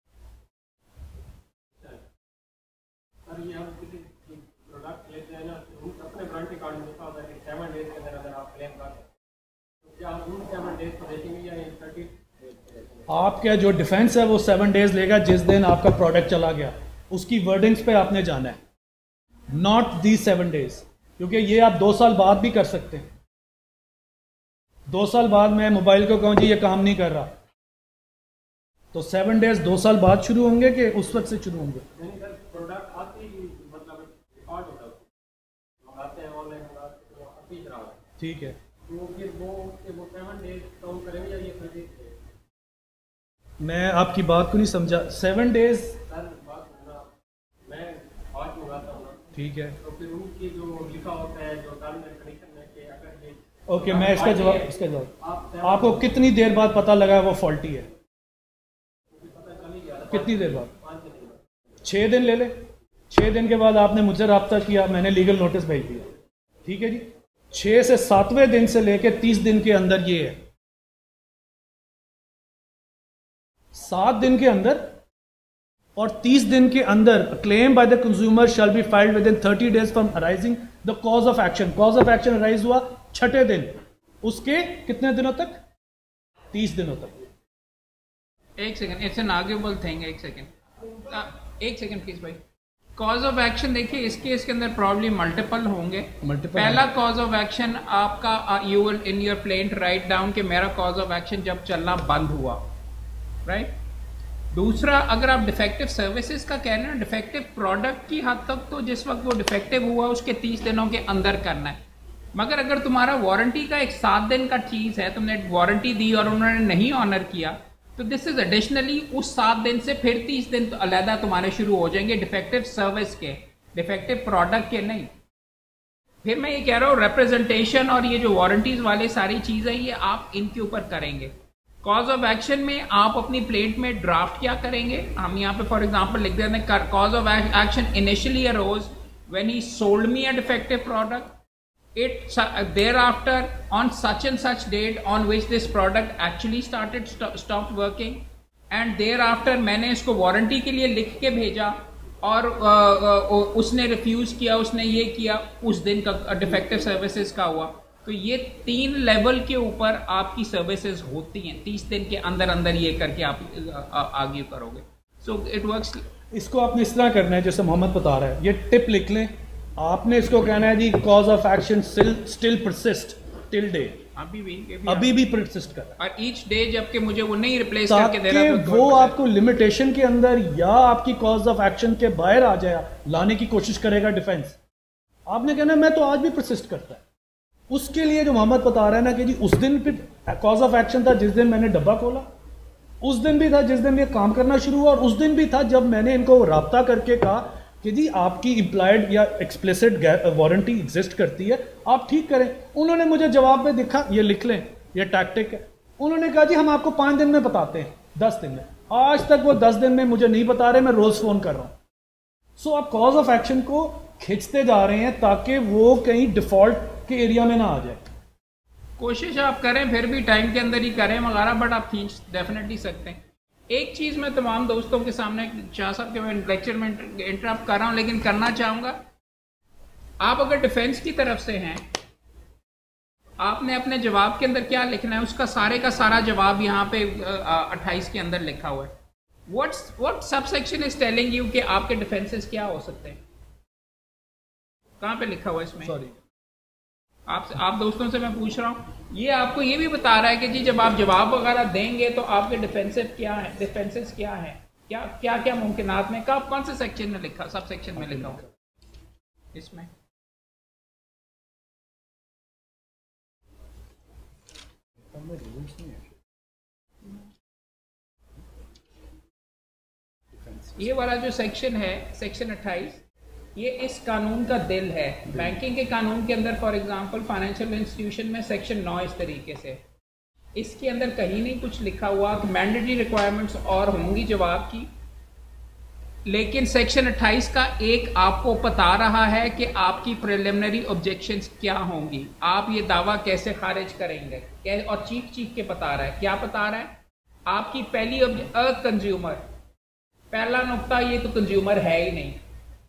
आपका जो डिफेंस है वो 7 डेज लेगा, जिस दिन आपका प्रोडक्ट चला गया उसकी वर्डिंग्स पे आपने जाना है, नॉट दी 7 डेज, क्योंकि ये आप 2 साल बाद भी कर सकते हैं। 2 साल बाद मैं मोबाइल को कहूँ जी ये काम नहीं कर रहा, तो 7 डेज 2 साल बाद शुरू होंगे कि उस वक्त से शुरू होंगे? ठीक है, मैं आपकी बात को नहीं समझा। 7 डेज ठीक है, तो फिर उनकी जो लिखा होता है जो ओके, मैं इसका जवाब आपको कितनी देर बाद पता लगा वो फॉल्टी है? कितनी देर बाद? 6 दिन ले ले। 6 दिन के बाद आपने मुझसे रब्ता किया, मैंने लीगल नोटिस भेज दिया, ठीक है जी। 6 से 7वें दिन से लेके 30 दिन के अंदर ये है, 7 दिन के अंदर और 30 दिन के अंदर claim by the consumer shall be filed within 30 days from arising the cause of action. Cause of action arise हुआ 6ठे दिन, उसके कितने दिनों तक? 30 दिनों तक। एक second, it's an arguable thing. एक सेकंड प्लीज भाई। कॉज ऑफ एक्शन देखिए, इस केस के अंदर प्रॉब्लम मल्टीपल होंगे। पहला कॉज ऑफ एक्शन आपका, you will in your plaint write down कि मेरा कॉज ऑफ एक्शन जब चलना बंद हुआ, राइट। दूसरा, अगर आप डिफेक्टिव सर्विसेज का कह रहे हैं, डिफेक्टिव प्रोडक्ट की हद तक तो जिस वक्त वो डिफेक्टिव हुआ उसके 30 दिनों के अंदर करना है। मगर अगर तुम्हारा वारंटी का एक 7 दिन का चीज़ है, तुमने वारंटी दी और उन्होंने नहीं ऑनर किया, तो दिस इज एडिशनली उस 7 दिन से फिर 30 दिन तो अलहदा तुम्हारे शुरू हो जाएंगे डिफेक्टिव सर्विस के, डिफेक्टिव प्रोडक्ट के नहीं। फिर मैं ये कह रहा हूँ रिप्रेजेंटेशन और ये जो वारंटीज वाले सारी चीज़ें ये आप इनके ऊपर करेंगे। कॉज ऑफ एक्शन में आप अपनी प्लेट में ड्राफ्ट क्या करेंगे, हम यहाँ पे फॉर एग्जांपल लिख देते हैं cause of action initially arose when he sold me a defective product, it thereafter on such and such date on which this product actually stopped working, and thereafter मैंने इसको वारंटी के लिए लिख के भेजा और उसने रिफ्यूज किया, उसने ये किया, उस दिन का डिफेक्टिव सर्विसेज का हुआ। तो ये 3 लेवल के ऊपर आपकी सर्विसेज होती हैं, 30 दिन के अंदर अंदर ये करके आप आगे करोगे। So it works. इसको आपने इस तरह करना है जैसे मोहम्मद बता रहा है, ये टिप लिख लें। आपने इसको कहना है जी cause of action still persist till day, अभी भी परसिस्ट कर रहा है। और ईच डे जबकि मुझे वो नहीं रिप्लेस करके दे रहा, ताकि वो आपको लिमिटेशन के अंदर या आपकी कॉज ऑफ एक्शन के बाहर आ जाए, लाने की कोशिश करेगा डिफेंस। आपने कहना मैं तो आज भी परसिस्ट करता है। उसके लिए जो मोहम्मद बता रहा है ना कि जी उस दिन फिर कॉज ऑफ एक्शन था जिस दिन मैंने डब्बा खोला, उस दिन भी था जिस दिन ये काम करना शुरू हुआ, और उस दिन भी था जब मैंने इनको राब्ता करके कहा कि जी आपकी इम्प्लाइड या एक्सप्लिसिट वारंटी एग्जिस्ट करती है, आप ठीक करें। उन्होंने मुझे जवाब में दिखा, ये लिख लें, ये टैक्टिक है। उन्होंने कहा जी हम आपको 5 दिन में बताते हैं, 10 दिन में। आज तक वो 10 दिन में मुझे नहीं बता रहे, मैं रोज फोन कर रहा हूं। सो आप कॉज ऑफ एक्शन को खींचते जा रहे हैं ताकि वो कहीं डिफॉल्ट के एरिया में ना आ जाए। कोशिश आप करें, फिर भी टाइम के अंदर ही करें वगैरह, बट आप खींच डेफिनेटली सकते हैं। एक चीज़ मैं तमाम दोस्तों के सामने, शाह साहब के मैं लेक्चर में इंटरप्ट कर रहा हूं लेकिन करना चाहूँगा, आप अगर डिफेंस की तरफ से हैं, आपने अपने जवाब के अंदर क्या लिखना है, उसका सारे का सारा जवाब यहाँ पे 28 के अंदर लिखा हुआ है। What subsection is telling you कि आपके डिफेंसेस क्या हो सकते हैं, कहाँ पे लिखा हुआ है इसमें? सॉरी, आप दोस्तों से मैं पूछ रहा हूँ, ये आपको ये भी बता रहा है कि जी जब आप जवाब वगैरह देंगे तो आपके डिफेंसेस क्या है, क्या क्या मुमकिनात में, कौन से सेक्शन में लिखा, सब सेक्शन में लिखा होगा इसमें? ये वाला जो सेक्शन है, सेक्शन 28, ये इस कानून का दिल है। बैंकिंग के कानून के अंदर फॉर एग्जांपल फाइनेंशियल इंस्टीट्यूशन में सेक्शन 9 इस तरीके से, इसके अंदर कहीं नहीं कुछ लिखा हुआ कि मैंडेटरी रिक्वायरमेंट्स और होंगी जवाब की, लेकिन सेक्शन 28 का एक आपको बता रहा है कि आपकी प्रिलिमिनरी ऑब्जेक्शंस क्या होंगी, आप ये दावा कैसे खारिज करेंगे, और चीख के बता रहा है। क्या बता रहा है? आपकी पहली कंज्यूमर, पहला नुक्ता ये तो कंज्यूमर है ही नहीं,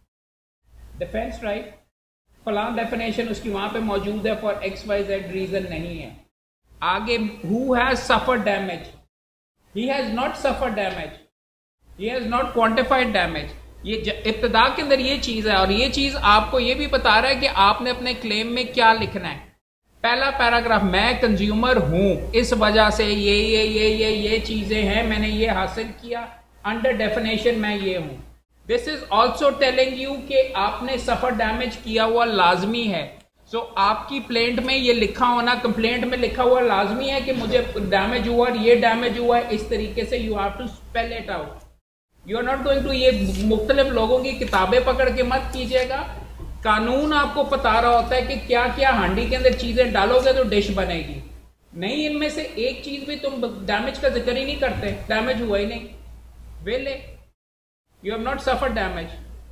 डिफेंस राइट फलां डेफिनेशन उसकी वहां पे मौजूद है, फॉर XYZ रीजन नहीं है। आगे who has suffered damage, he has not suffered damage, he has not quantified damage. ये इब्तिदा के अंदर ये चीज है, और ये चीज आपको ये भी बता रहा है कि आपने अपने क्लेम में क्या लिखना है। पहला पैराग्राफ, मैं कंज्यूमर हूं, इस वजह से ये चीजें हैं, मैंने ये हासिल किया, अंडर डेफिनेशन मैं ये हूं। This is also telling you कि आपने सफर डैमेज किया हुआ लाजमी है। सो आपकी प्लेंट में ये लिखा होना, कंप्लेंट में लिखा हुआ लाजमी है कि मुझे डैमेज हुआ और ये डैमेज हुआ है, इस तरीके से you have to spell it out. You are not going to ये मुख्तलिफ लोगों की किताबें पकड़ के मत कीजिएगा। कानून आपको बता रहा होता है कि क्या क्या हांडी के अंदर चीजें डालोगे तो डिश बनेगी, नहीं इनमें से एक चीज भी तुम डैमेज का जिक्र ही नहीं करते, डैमेज हुआ ही नहीं, well you have not suffer damage.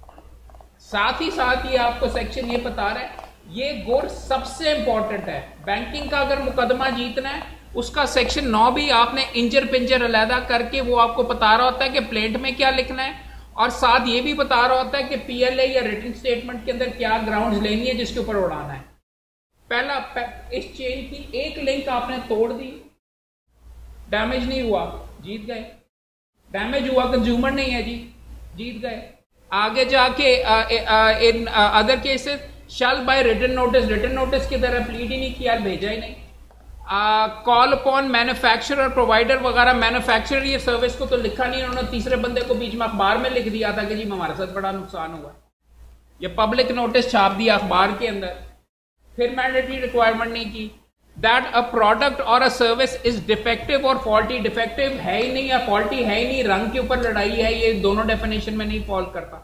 साथ ही साथ ये आपको सेक्शन ये बता रहा है, ये गुड सबसे इंपॉर्टेंट है। बैंकिंग का अगर मुकदमा जीतना है उसका सेक्शन 9 भी आपने इंजर पिंजर अलहदा करके वो आपको बता रहा होता है कि प्लेंट में क्या लिखना है, और साथ ये भी बता रहा होता है कि PLA या रिटन स्टेटमेंट के अंदर क्या ग्राउंड्स लेनी है जिसके ऊपर उड़ाना है। पहला इस चेन की एक लिंक आपने तोड़ दी, डैमेज नहीं हुआ, जीत गए। डैमेज हुआ, कंज्यूमर नहीं है जी, जीत गए। आगे जाके in other cases shall by written notice की तरह प्लीड ही नहीं किया, भेजा ही नहीं। कॉल अपॉन मैन्युफैक्चरर प्रोवाइडर वगैरह, मैन्युफैक्चरर ये सर्विस को तो लिखा नहीं, उन्होंने तीसरे बंदे को बीच में अखबार में लिख दिया था कि जी हमारे साथ बड़ा नुकसान हुआ, ये पब्लिक नोटिस छाप दिया अखबार के अंदर। फिर मैंडेटरी रिक्वायरमेंट नहीं की, दैट अ प्रोडक्ट और अ सर्विस इज डिफेक्टिव और फॉल्टी, डिफेक्टिव है ही नहीं या फॉल्टी है ही नहीं, रंग के ऊपर लड़ाई है, ये दोनों डेफिनेशन में नहीं फॉल करता।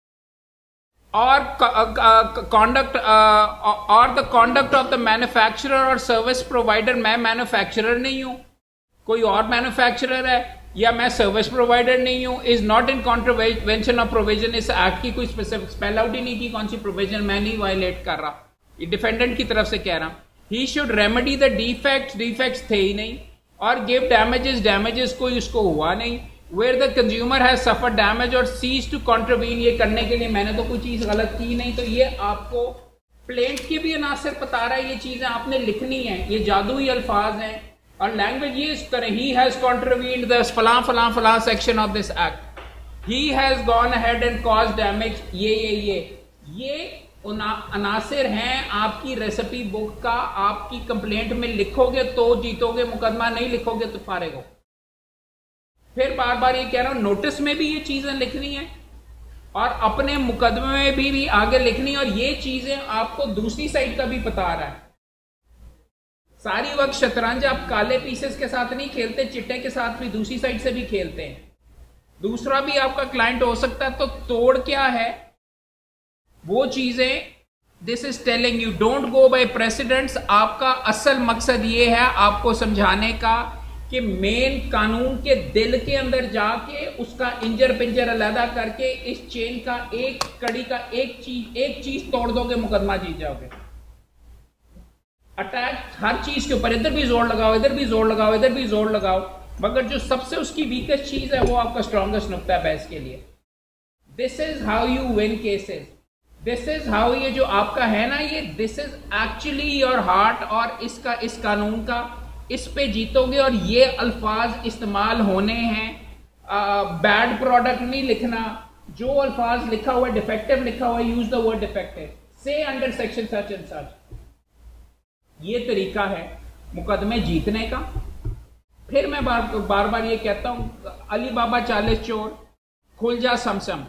और conduct और the conduct of the manufacturer और सर्विस प्रोवाइडर, मैं मैन्युफैक्चरर नहीं हूं, कोई और मैन्युफैक्चरर है, या मैं सर्विस प्रोवाइडर नहीं हूं, is not in contravention of provision. इस एक्ट की कोई स्पेसिफिक स्पेल आउट ही नहीं की कौन सी प्रोविजन मैं नहीं वायलेट कर रहा, ये डिफेंडेंट की तरफ से कह रहा हूं। He should remedy the defects थे ही नहीं, और गिव डैमेजेस कोई उसको हुआ नहीं। Where the consumer has suffer damage और सीज टू कॉन्ट्रवीन, ये करने के लिए मैंने तो कोई चीज गलत की नहीं, तो ये आपको प्लेंट के भी अनासर बता रहा है, ये चीजें आपने लिखनी है, ये जादुई अल्फाज हैं, और लैंग्वेज ये इस तरह, ही हैज कॉन्ट्रवीन्ड द फलां section of this act, he has gone ahead and cause damage, ये अनासिर हैं आपकी रेसिपी बुक का, आपकी कंप्लेंट में लिखोगे तो जीतोगे मुकदमा, नहीं लिखोगे तो फारिग हो। फिर बार बार ये कह रहा हूं, नोटिस में भी ये चीजें लिखनी है और अपने मुकदमे में भी आगे लिखनी है, और ये चीजें आपको दूसरी साइड का भी बता रहा है। सारी वक्त शतरंज आप काले पीसेस के साथ नहीं खेलते, चिट्टे के साथ भी दूसरी साइड से भी खेलते हैं। दूसरा भी आपका क्लाइंट हो सकता है, तो तोड़ क्या है वो चीजें, this is telling you don't go by precedents. आपका असल मकसद ये है आपको समझाने का कि मेन कानून के दिल के अंदर जाके उसका इंजर पिंजर अलहदा करके इस चेन का एक कड़ी का एक चीज तोड़ दोगे, मुकदमा जीत जाओगे। अटैक हर चीज के ऊपर, इधर भी जोर लगाओ, इधर भी जोर लगाओ, इधर भी जोर लगाओ, मगर जो सबसे उसकी वीकेस्ट चीज है वो आपका स्ट्रॉन्गेस्ट नुक्ता है बहस के लिए। This is how you win cases, this is how, ये जो आपका है ना, ये this is actually your heart, और इसका इस कानून का इस पे जीतोगे। और ये अल्फाज इस्तेमाल होने हैं, बैड प्रोडक्ट नहीं लिखना, जो अल्फाज लिखा हुआ है डिफेक्टिव लिखा हुआ है, use the word defective, say under section such and such. ये तरीका है मुकदमे जीतने का। फिर मैं बार बार ये कहता हूं, अली बाबा 40 चोर, खुल जा समसम,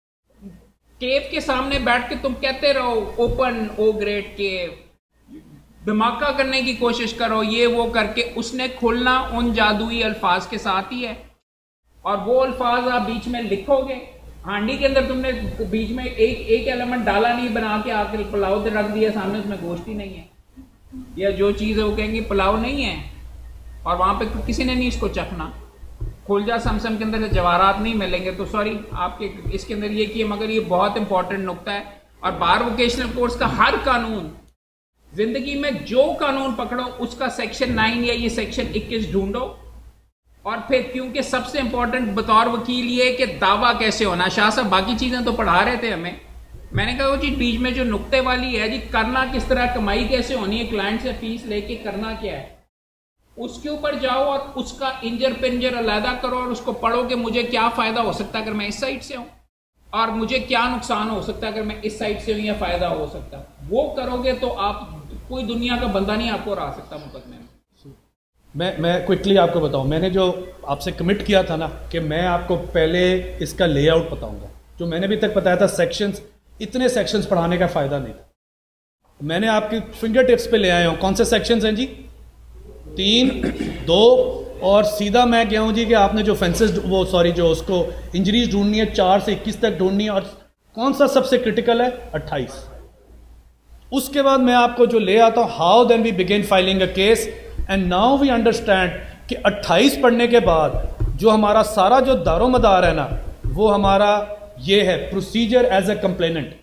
केव के सामने बैठ के तुम कहते रहो ओपन ओ ग्रेट केव, धमाका करने की कोशिश करो, ये वो करके उसने खुलना उन जादुई अल्फाज के साथ ही है। और वो अल्फाज आप बीच में लिखोगे, हांडी के अंदर तुमने बीच में एक एलिमेंट डाला नहीं, बना के आकर पुलाव रख दिया सामने, उसमें गोश्त ही नहीं है, या जो चीज है वो कहेंगे पुलाव नहीं है, और वहां पे किसी ने नहीं इसको चखना। खुलजा समसम के अंदर से जवाहरात नहीं मिलेंगे, तो सॉरी आपके इसके अंदर ये किए, मगर ये बहुत इंपॉर्टेंट नुक्ता है। और बार वोकेशनल कोर्स का हर कानून, जिंदगी में जो कानून पकड़ो उसका सेक्शन 9 या ये सेक्शन 21 ढूंढो, और फिर क्योंकि सबसे इंपॉर्टेंट बतौर वकील ये कि दावा कैसे होना। शाह साहब बाकी चीजें तो पढ़ा रहे थे हमें, मैंने कहा जी बीच में जो नुक्ते वाली है जी, करना किस तरह, कमाई कैसे होनी है, क्लाइंट से फीस लेके करना क्या है, उसके ऊपर जाओ और उसका इंजर पिंजर अलहदा करो और उसको पढ़ो कि मुझे क्या फायदा हो सकता है अगर मैं इस साइड से हूं, और मुझे क्या नुकसान हो सकता है अगर मैं इस साइड से हूं, या फायदा हो सकता है। वो करोगे तो आप, कोई दुनिया का बंदा नहीं आपको हरा सकता मुकदमे में। मैं क्विकली आपको बताऊं, मैंने जो आपसे कमिट किया था ना कि मैं आपको पहले इसका लेआउट बताऊंगा, जो मैंने अभी तक बताया था सेक्शंस, इतने सेक्शंस पढ़ाने का फायदा नहीं था। मैंने आपके फिंगर टिप्स पे ले आया हूं। कौन से सेक्शंस हैं जी? 3, 2, और सीधा मैं गया हूं जी कि आपने जो फेंसेस, वो सॉरी जो उसको इंजरीज ढूंढनी है 4 से 21 तक ढूंढनी है, और कौन सा सबसे क्रिटिकल है? 28। उसके बाद मैं आपको जो ले आता हूं, how then we begin filing a case, and now we understand कि 28 पढ़ने के बाद जो हमारा सारा जो दारोमदार है ना, वो हमारा ये है प्रोसीजर एज ए कंप्लेनेंट।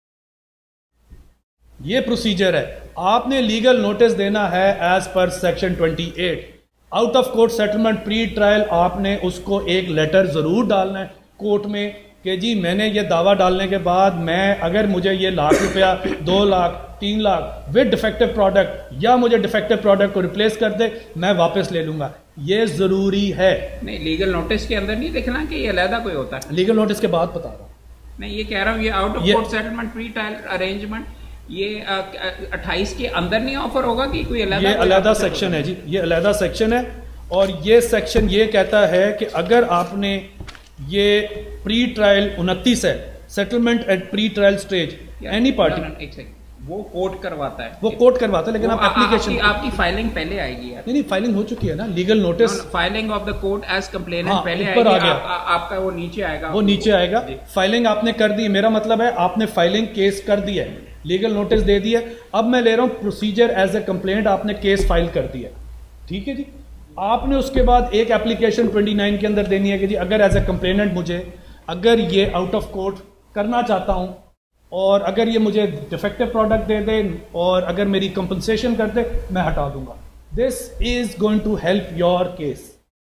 ये प्रोसीजर है, आपने लीगल नोटिस देना है as per section 28। Out of court settlement pre trial, आपने उसको एक लेटर जरूर डालना है कोर्ट में कि जी मैंने ये दावा डालने के बाद मैं, अगर मुझे ये लाख रुपया, 2 lakh, 3 lakh with defective product, या मुझे डिफेक्टिव प्रोडक्ट को रिप्लेस कर दे, मैं वापस ले लूंगा। ये जरूरी है। नहीं, लीगल नोटिस के अंदर नहीं लिखना कि ये अलहदा कोई होता है। लीगल नोटिस के बाद बता रहा हूं। नहीं, ये कह रहा हूं, ये out of court settlement pre trial arrangement, ये 28 के अंदर नहीं ऑफर होगा कि कोई अलहदा, ये अलहदा सेक्शन है जी, ये अलहदा सेक्शन है। और ये सेक्शन ये कहता है कि अगर आपने ये प्री ट्रायल 29 है, settlement at pre trial stage, any party, वो कोर्ट करवाता है, वो कोर्ट करवाता है, लेकिन आप एप्लीकेशन, आपकी फाइलिंग पहले आएगी यार। नहीं, फाइलिंग हो चुकी है ना, legal notice, filing of the court as complainant पहले ऊपर आएगी, आ गया, आपका वो नीचे आएगा, वो नीचे आएगा। फाइलिंग आपने कर दी, मेरा मतलब है आपने फाइलिंग केस कर दी है, लीगल नोटिस दे दिया। अब मैं ले रहा हूं प्रोसीजर एज ए कंप्लेंट, आपने केस फाइल कर दिया, ठीक है जी। आपने उसके बाद एक एप्लीकेशन 29 के अंदर देनी है कि जी अगर एज ए कंप्लेनेंट मुझे, अगर ये आउट ऑफ कोर्ट करना चाहता हूं, और अगर ये मुझे डिफेक्टिव प्रोडक्ट दे दे, और अगर मेरी कंपनसेशन कर दे, मैं हटा दूंगा। This is going to help your case.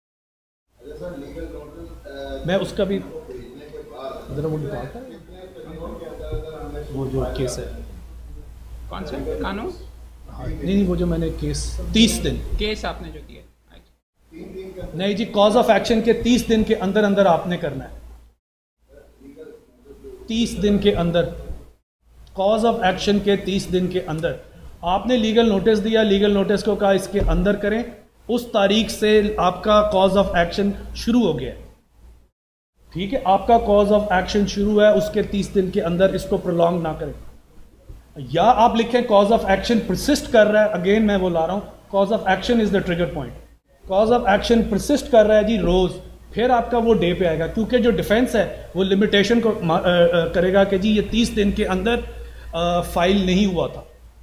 मैं उसका भी जरा वो निकालता है, वो जो केस है, कौन सा कानून? नहीं, वो जो मैंने केस 30 दिन केस आपने जो किया, नहीं जी, कॉज ऑफ एक्शन के 30 दिन के अंदर अंदर आपने करना है, 30 दिन के अंदर कॉज ऑफ एक्शन के 30 दिन के अंदर आपने लीगल नोटिस दिया, लीगल नोटिस को कहा इसके अंदर करें, उस तारीख से आपका कॉज ऑफ एक्शन शुरू हो गया, ठीक है, आपका कॉज ऑफ एक्शन शुरू है, उसके 30 दिन के अंदर इसको प्रोलॉन्ग ना करें। या आप लिखें कॉज ऑफ एक्शन परसिस्ट कर रहा है, अगेन मैं वो ला रहा हूं, cause of action is the trigger point, cause of action persist कर रहा है जी रोज, फिर आपका वो डे पे आएगा, क्योंकि जो डिफेंस है वो लिमिटेशन को करेगा कि जी ये 30 दिन के अंदर फाइल नहीं हुआ था।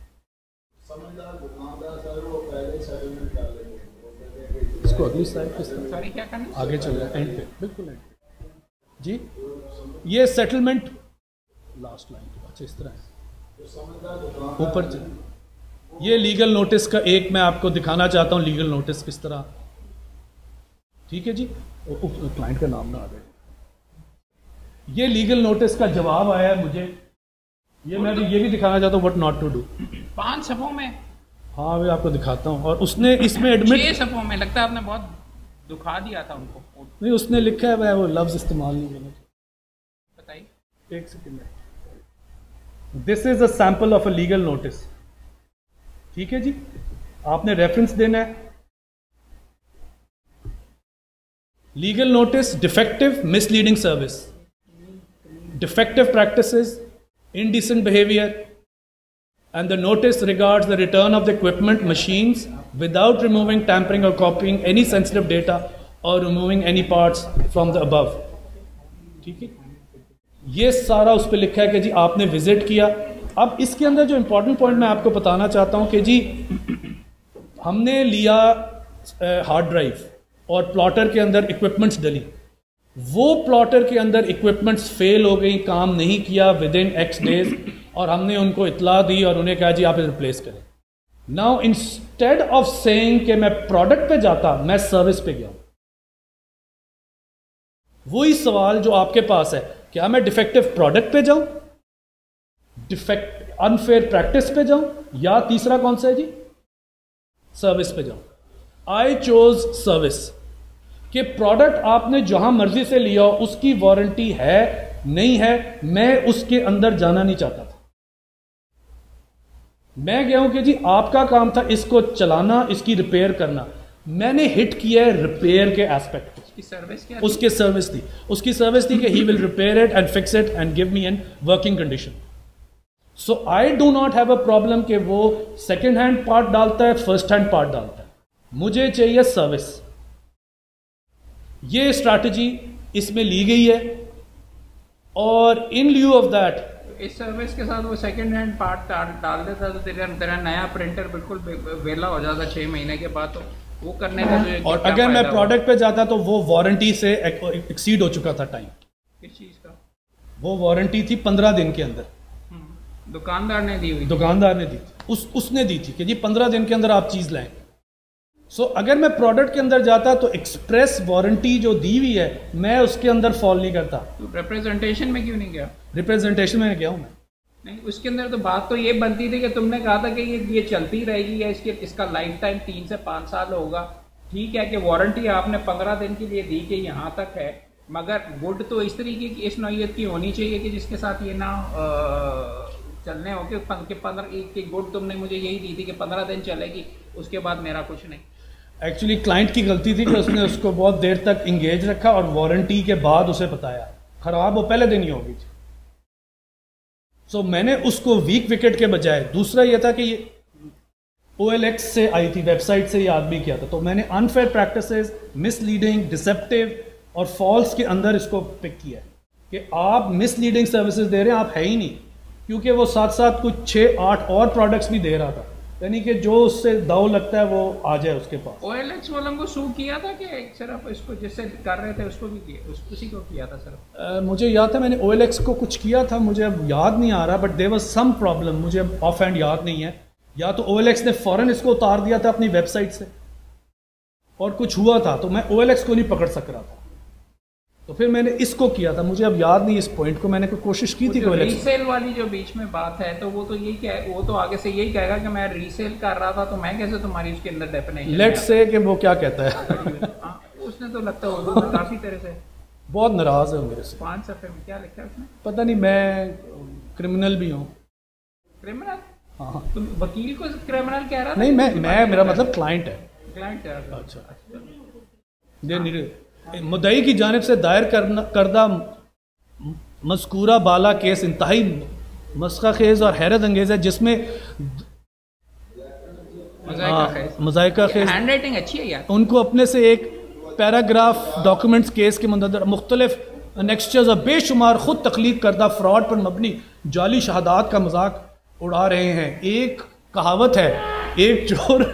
इसको अगली स्लाइड सॉरी क्या करना, आगे चल रहा है, एंड पे, बिल्कुल एंड पे जी। ये सेटलमेंट लास्ट लाइन के बाद इस तरह है, ऊपर ये लीगल नोटिस का एक मैं आपको दिखाना चाहता हूं, लीगल नोटिस किस तरह, ठीक है जी, क्लाइंट का नाम ना आ जाए। ये लीगल नोटिस का जवाब आया है मुझे, ये मैं ये भी दिखाना चाहता हूँ, व्हाट नॉट टू डू, 5 सफ़ों में। हाँ मैं आपको दिखाता हूँ, और उसने इसमें एडमिट 6 सफ़ों में, लगता है आपने बहुत दुखा दिया था उनको। नहीं, उसने लिखा है, वो लफ्ज इस्तेमाल नहीं करना, बताइए। एक second. This is a sample of a legal notice, ठीक है जी, आपने रेफरेंस देना है। Legal notice, defective misleading service, defective practices, indecent behavior, and the notice regards the return of the equipment machines without removing, tampering or copying any sensitive data or removing any parts from the above, ठीक है, ये सारा उस पर लिखा है कि जी आपने विजिट किया। अब इसके अंदर जो इंपॉर्टेंट पॉइंट मैं आपको बताना चाहता हूं कि जी हमने लिया हार्ड ड्राइव और प्लॉटर के अंदर इक्विपमेंट्स डली, वो प्लॉटर के अंदर इक्विपमेंट्स फेल हो गई, काम नहीं किया विद इन एक्स डेज, और हमने उनको इतला दी और उन्हें कहा जी आप रिप्लेस करें। नाउ इंस्टेड ऑफ सेइंग कि मैं प्रोडक्ट पे जाता, मैं सर्विस पे गया। वही सवाल जो आपके पास है, क्या मैं डिफेक्टिव प्रोडक्ट पे जाऊं, डिफेक्ट अनफेयर प्रैक्टिस पे जाऊं, या तीसरा कौन सा है जी, सर्विस पे जाऊं। आई चोज सर्विस, कि प्रोडक्ट आपने जहां मर्जी से लिया हो, उसकी वारंटी है नहीं है, मैं उसके अंदर जाना नहीं चाहता था। मैं गया हूं कि जी आपका काम था इसको चलाना, इसकी रिपेयर करना, मैंने हिट किया है रिपेयर के एस्पेक्ट। उसकी सर्विस क्या, उसकी सर्विस थी, उसकी सर्विस थी कि he will repair it and fix it and give me an working condition. So I do not have a problem कि वो सेकेंड हैंड पार्ट डालता है, फर्स्ट हैंड पार्ट डालता है, मुझे चाहिए सर्विस। ये स्ट्रैटेजी इसमें ली गई है, और इन ल्यू ऑफ दैट इस सर्विस के साथ वो सेकंड हैंड पार्ट डाल देता तो तेरा नया प्रिंटर बिल्कुल वेला हो जाता 6 महीने के बाद, तो वो करने का तुझे और अगर मैं प्रोडक्ट पे जाता तो वो वारंटी से एक्सीड हो चुका था टाइम। किस चीज़ का? वो वारंटी थी 15 दिन के अंदर, दुकानदार ने दी हुई, दुकानदार ने दी थी, उसने दी थी कि जी 15 दिन के अंदर आप चीज़ लाएं। सो अगर मैं प्रोडक्ट के अंदर जाता तो एक्सप्रेस वारंटी जो दी हुई है मैं उसके अंदर फॉल नहीं करता। तो रिप्रेजेंटेशन में क्यों नहीं गया? रिप्रेजेंटेशन में गया हूं मैं, नहीं उसके अंदर तो बात तो ये बनती थी कि तुमने कहा था कि ये चलती रहेगी या इसका लाइफ टाइम 3 से 5 साल होगा। ठीक है कि वारंटी आपने 15 दिन के लिए दी कि यहाँ तक है, मगर गुड तो इस तरीके की इस नौइयत की होनी चाहिए कि जिसके साथ ये ना चलने हो कि 15 की गुड तुमने मुझे यही दी थी कि 15 दिन चलेगी, उसके बाद मेरा कुछ नहीं। एक्चुअली क्लाइंट की गलती थी कि उसने उसको बहुत देर तक इंगेज रखा और वारंटी के बाद उसे बताया, खराब वो पहले दिन ही होगी थी। सो मैंने उसको वीक विकेट के बजाय, दूसरा ये था कि ये OLX से आई थी, वेबसाइट से ये आदमी किया था, तो मैंने अनफेयर प्रैक्टिसेस, मिसलीडिंग, डिसेप्टिव और फॉल्स के अंदर इसको पिक किया है कि आप मिसलीडिंग सर्विसेज दे रहे हैं, आप है ही नहीं, क्योंकि वो साथ साथ कुछ 6-8 और प्रोडक्ट्स भी दे रहा था, यानी कि जो उससे दाव लगता है वो आ जाए उसके पास। OLX वालों को सू किया था कि सिर्फ इसको जिससे कर रहे थे उसको भी किया, उसी को किया था सिर्फ? मुझे याद था मैंने OLX को कुछ किया था, मुझे अब याद नहीं आ रहा, but there was some problem, मुझे अब ऑफ हैंड याद नहीं है। या तो OLX ने फौरन इसको उतार दिया था अपनी वेबसाइट से, और कुछ हुआ था तो मैं OLX को नहीं पकड़ सक रहा था, तो फिर मैंने इसको किया था। मुझे अब याद नहीं इस पॉइंट को, मैंने कोई कोशिश की थी। रीसेल वाली जो बीच में बात है, तो वो तो यही कह, वो तो आगे से यही कहेगा कि मैं रीसेल कर रहा था, तो मैं कैसे तुम्हारी उसके अंदर डेफिनेशन, लेट्स से कि वो क्या कहता है उसने तो लगता है काफी तरह से बहुत नाराज है मेरे से। 5 सफ़े में क्या लिखा है उसने? पता नहीं, मैं क्रिमिनल भी हूँ। क्रिमिनल? हाँ तुम वकील को क्रिमिनल कह रहा था? नहीं, मैं मेरा मतलब क्लाइंट है। क्लाइंट है। अच्छा, मुद्दई की जानिब से दायर करदा मज़कूरा बाला केस इंतहाई मस्खा खेज और हैरत अंगेज है, जिसमें मज़ाइका खेज हैंडराइटिंग अच्छी है यार। उनको अपने से एक पैराग्राफ डॉक्यूमेंट्स केस के मंदर मुख्तलिफ नेक्स्चर्स और बेशुमार खुद तख्लीक करदा फ्रॉड पर मबनी जाली शहादात का मजाक उड़ा रहे हैं। एक कहावत है, एक चोर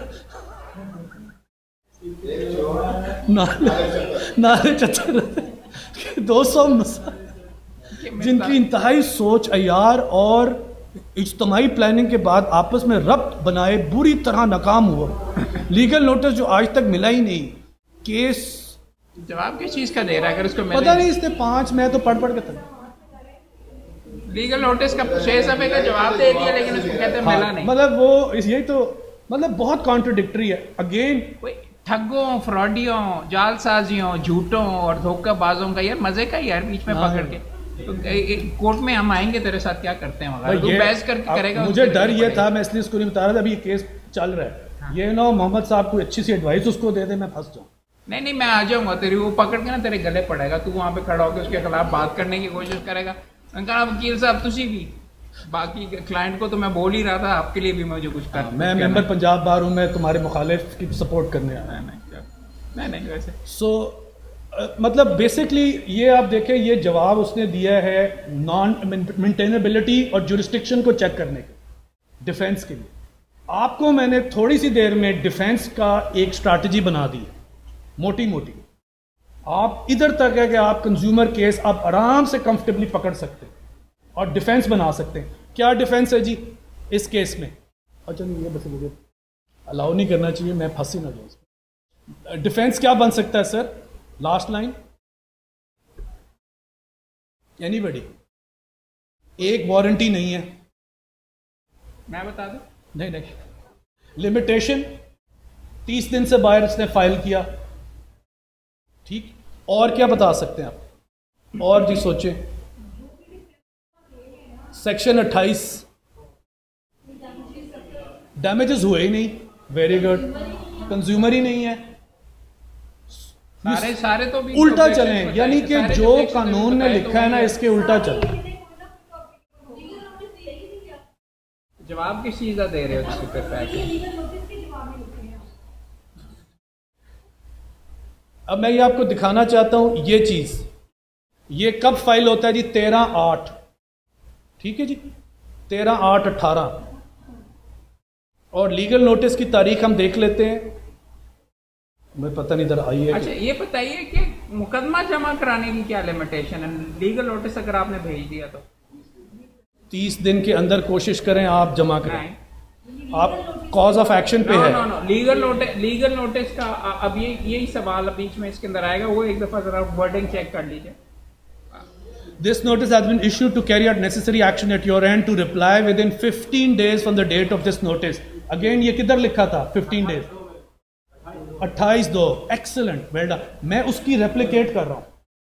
नारे चतर 200 जिनकी इंतहाई सोच अयार और इज्तमाही प्लानिंग के बाद आपस में रब्त बनाए बुरी तरह नाकाम हुआ। लीगल नोटिस जो आज तक मिला ही नहीं, केस जवाब किस चीज का दे रहा है? अगर उसको पता नहीं, इसने 5 मैं तो पढ़ के था। लीगल नोटिस का 6 सफ़े का जवाब दे दिया, लेकिन उसको कहते हैं मिला नहीं। मतलब वो यही तो मतलब बहुत कॉन्ट्रडिक्टरी है। अगेन ठगों, फ्रॉडियों, जालसाजियों, झूठों और धोखाबाजों का यार मजे का यार बीच में पकड़ के तो कोर्ट में हम आएंगे तेरे साथ क्या करते हैं वगैरह, तू बहस करके करेगा। मुझे डर ये था, मैं इसलिए इसको नहीं बता रहा था, अभी ये केस चल रहा है। हाँ। ये ना मोहम्मद साहब कोई अच्छी सी एडवाइस उसको दे दे, मैं फंस जाऊँ। नहीं, मैं आ जाऊंगा, तेरी वो पकड़ के ना तेरे गले पड़ेगा, तू वहाँ पे खड़ा होकर उसके खिलाफ बात करने की कोशिश करेगा। मैंने कहा वकील साहब तुसी भी, बाकी क्लाइंट को तो मैं बोल ही रहा था, आपके लिए भी मुझे कुछ कर। मैं मेंबर पंजाब बार हूँ, मैं तुम्हारे मुखालिफ की सपोर्ट करने आया। नहीं वैसे मतलब बेसिकली ये आप देखें, ये जवाब उसने दिया है नॉन मेंटेनेबिलिटी और जुरिस्डिक्शन को चेक करने के डिफेंस के लिए। आपको मैंने थोड़ी सी देर में डिफेंस का एक स्ट्रैटेजी बना दी, मोटी मोटी। आप इधर तक है कि आप कंज्यूमर केस आप आराम से कंफर्टेबली पकड़ सकते हैं और डिफेंस बना सकते हैं। क्या डिफेंस है जी इस केस में? अच्छा नहीं, ये बस मुझे अलाउ नहीं करना चाहिए, मैं फंसी ना जाऊँ। डिफेंस क्या बन सकता है सर? लास्ट लाइन, एनीबॉडी, एक वारंटी नहीं है। मैं बता दूं? नहीं, लिमिटेशन 30 दिन से बाहर उसने फाइल किया, ठीक। और क्या बता सकते हैं आप? और जी सोचें, सेक्शन 28 डैमेजेस हुए ही नहीं, वेरी गुड, कंज्यूमर ही नहीं है। सारे तो भी उल्टा चलें, यानी कि जो कानून ने लिखा है ना इसके उल्टा चलें। जवाब किस चीज का दे रहे हो? अब मैं ये आपको दिखाना चाहता हूं, ये चीज, ये कब फाइल होता है जी? 13/8, ठीक है जी, 13/8/18। और लीगल नोटिस की तारीख हम देख लेते हैं, मैं पता नहीं इधर आई है। अच्छा ये बताइए कि मुकदमा जमा कराने की क्या लिमिटेशन है? लीगल नोटिस अगर आपने भेज दिया तो 30 दिन के अंदर कोशिश करें आप जमा करें। आप कॉज ऑफ एक्शन पे है। नो, लीगल नोटिस का अब यही सवाल बीच में इसके अंदर आएगा, वो एक दफा जरा वर्डिंग चेक कर लीजिए। This notice has been issued to carry out necessary action at your end to reply within 15 days from the date of this notice. Again ये किधर लिखा था? 15 days, 28/2। Excellent, well done. मैं उसकी रेप्लिकेट कर रहा हूं।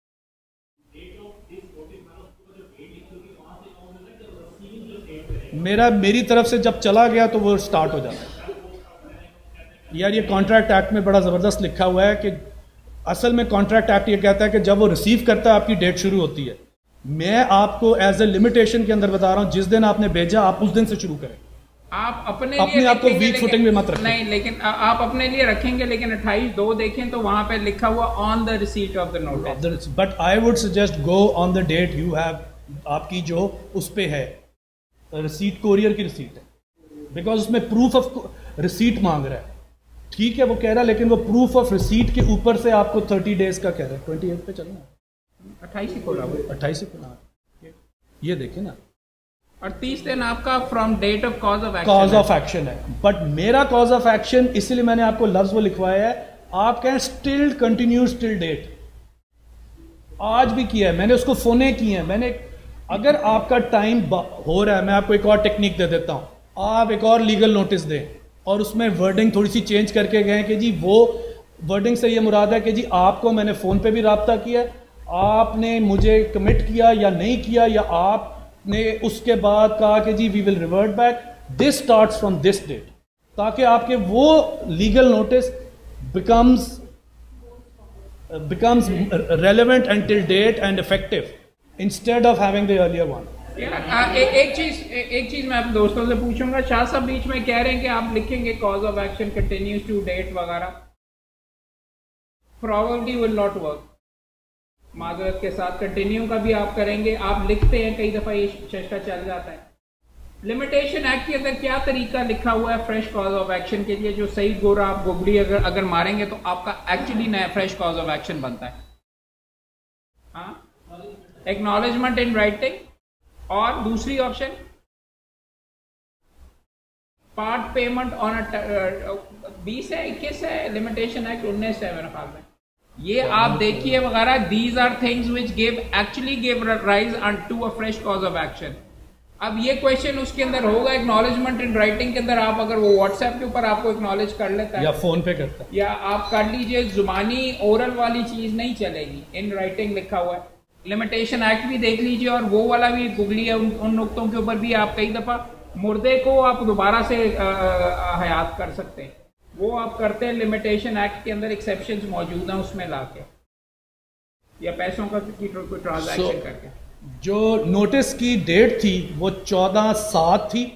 मेरी तरफ से जब चला गया तो वो स्टार्ट हो जाता है। यार ये कॉन्ट्रैक्ट एक्ट में बड़ा ज़बरदस्त लिखा हुआ है कि असल में कॉन्ट्रैक्ट एक्ट ये कहता है कि जब वो रिसीव करता है आपकी डेट शुरू होती है। मैं आपको एज ए लिमिटेशन के अंदर बता रहा हूं, जिस दिन आपने भेजा आप उस दिन से शुरू करें। आप अपने आपको वीक फुटिंग में मत रखें। नहीं, लेकिन आप अपने लिए रखेंगे, लेकिन 28/2 देखें तो वहां पे लिखा हुआ on the receipt of the notice. But I would suggest go on the date you have, आपकी जो उस पे है रिसीट, कोरियर की रिसीट है, बिकॉज उसमें प्रूफ ऑफ रिसीट मांग रहा है। ठीक है वो कह रहा है, लेकिन वो प्रूफ ऑफ रिसीट के ऊपर से आपको 30 डेज का कह रहा है। 28 पे चलना, 28 ही खोला, 28 ही खोला, ये देखे ना। और 30 दिन आपका from date of cause of action है। बट मेरा कॉज ऑफ एक्शन, इसलिए मैंने आपको लफ्ज वो लिखवाया है, आप कहें स्टिल कंटिन्यूज टिल डेट। आज भी किया है मैंने, उसको फोने किए हैं मैंने। अगर आपका टाइम हो रहा है, मैं आपको एक और टेक्निक दे देता हूं। आप एक और लीगल नोटिस दें और उसमें वर्डिंग थोड़ी सी चेंज करके गए कि जी वो वर्डिंग से ये मुराद है कि जी आपको मैंने फ़ोन पे भी रब्ता किया, आपने मुझे कमिट किया या नहीं किया, या आप ने उसके बाद कहा कि जी we will revert back, this starts from this date, ताकि आपके वो legal notice becomes relevant until date and effective instead of having the earlier one. एक चीज मैं अपने दोस्तों से पूछूंगा। शाह साहब बीच में कह रहे हैं कि आप लिखेंगे cause of action continues to date वगैरह, प्रोबेबली विल नॉट वर्क। माजरत के साथ कंटिन्यू का भी आप करेंगे, आप लिखते हैं कई दफा ये चेष्टा चल जाता है। लिमिटेशन एक्ट के अंदर क्या तरीका लिखा हुआ है फ्रेश कॉज ऑफ एक्शन के लिए, जो सही गोरा आप गुगली अगर मारेंगे तो आपका एक्चुअली नया फ्रेश कॉज ऑफ एक्शन बनता है। हाँ, एक्नॉलेजमेंट इन राइटिंग, और दूसरी ऑप्शन पार्ट पेमेंट ऑन 20 है 21 है लिमिटेशन एक्ट 19 है मेरे ख्याल में, ये आप देखिए वगैरह। These are things which actually give rise to a fresh cause of action. अब ये क्वेश्चन उसके अंदर होगा एक्नॉलेजमेंट इन राइटिंग के अंदर, आप अगर वो व्हाट्सएप के ऊपर आपको एक्नॉलेज कर लेता है या फोन पे करता है या आप कर लीजिए, जुबानी ओरल वाली चीज नहीं चलेगी, इन राइटिंग लिखा हुआ है। लिमिटेशन एक्ट भी देख लीजिए और वो वाला भी गुगली है, उन नुक्तों के ऊपर भी आप कई दफा मुर्दे को आप दोबारा से हयात कर सकते हैं, वो आप करते हैं लिमिटेशन एक्ट के अंदर, एक्सेप्शंस मौजूद हैं उसमें लाके, या पैसों का कोई ट्रांजैक्शन करके। जो नोटिस की डेट थी वो 14/7 थी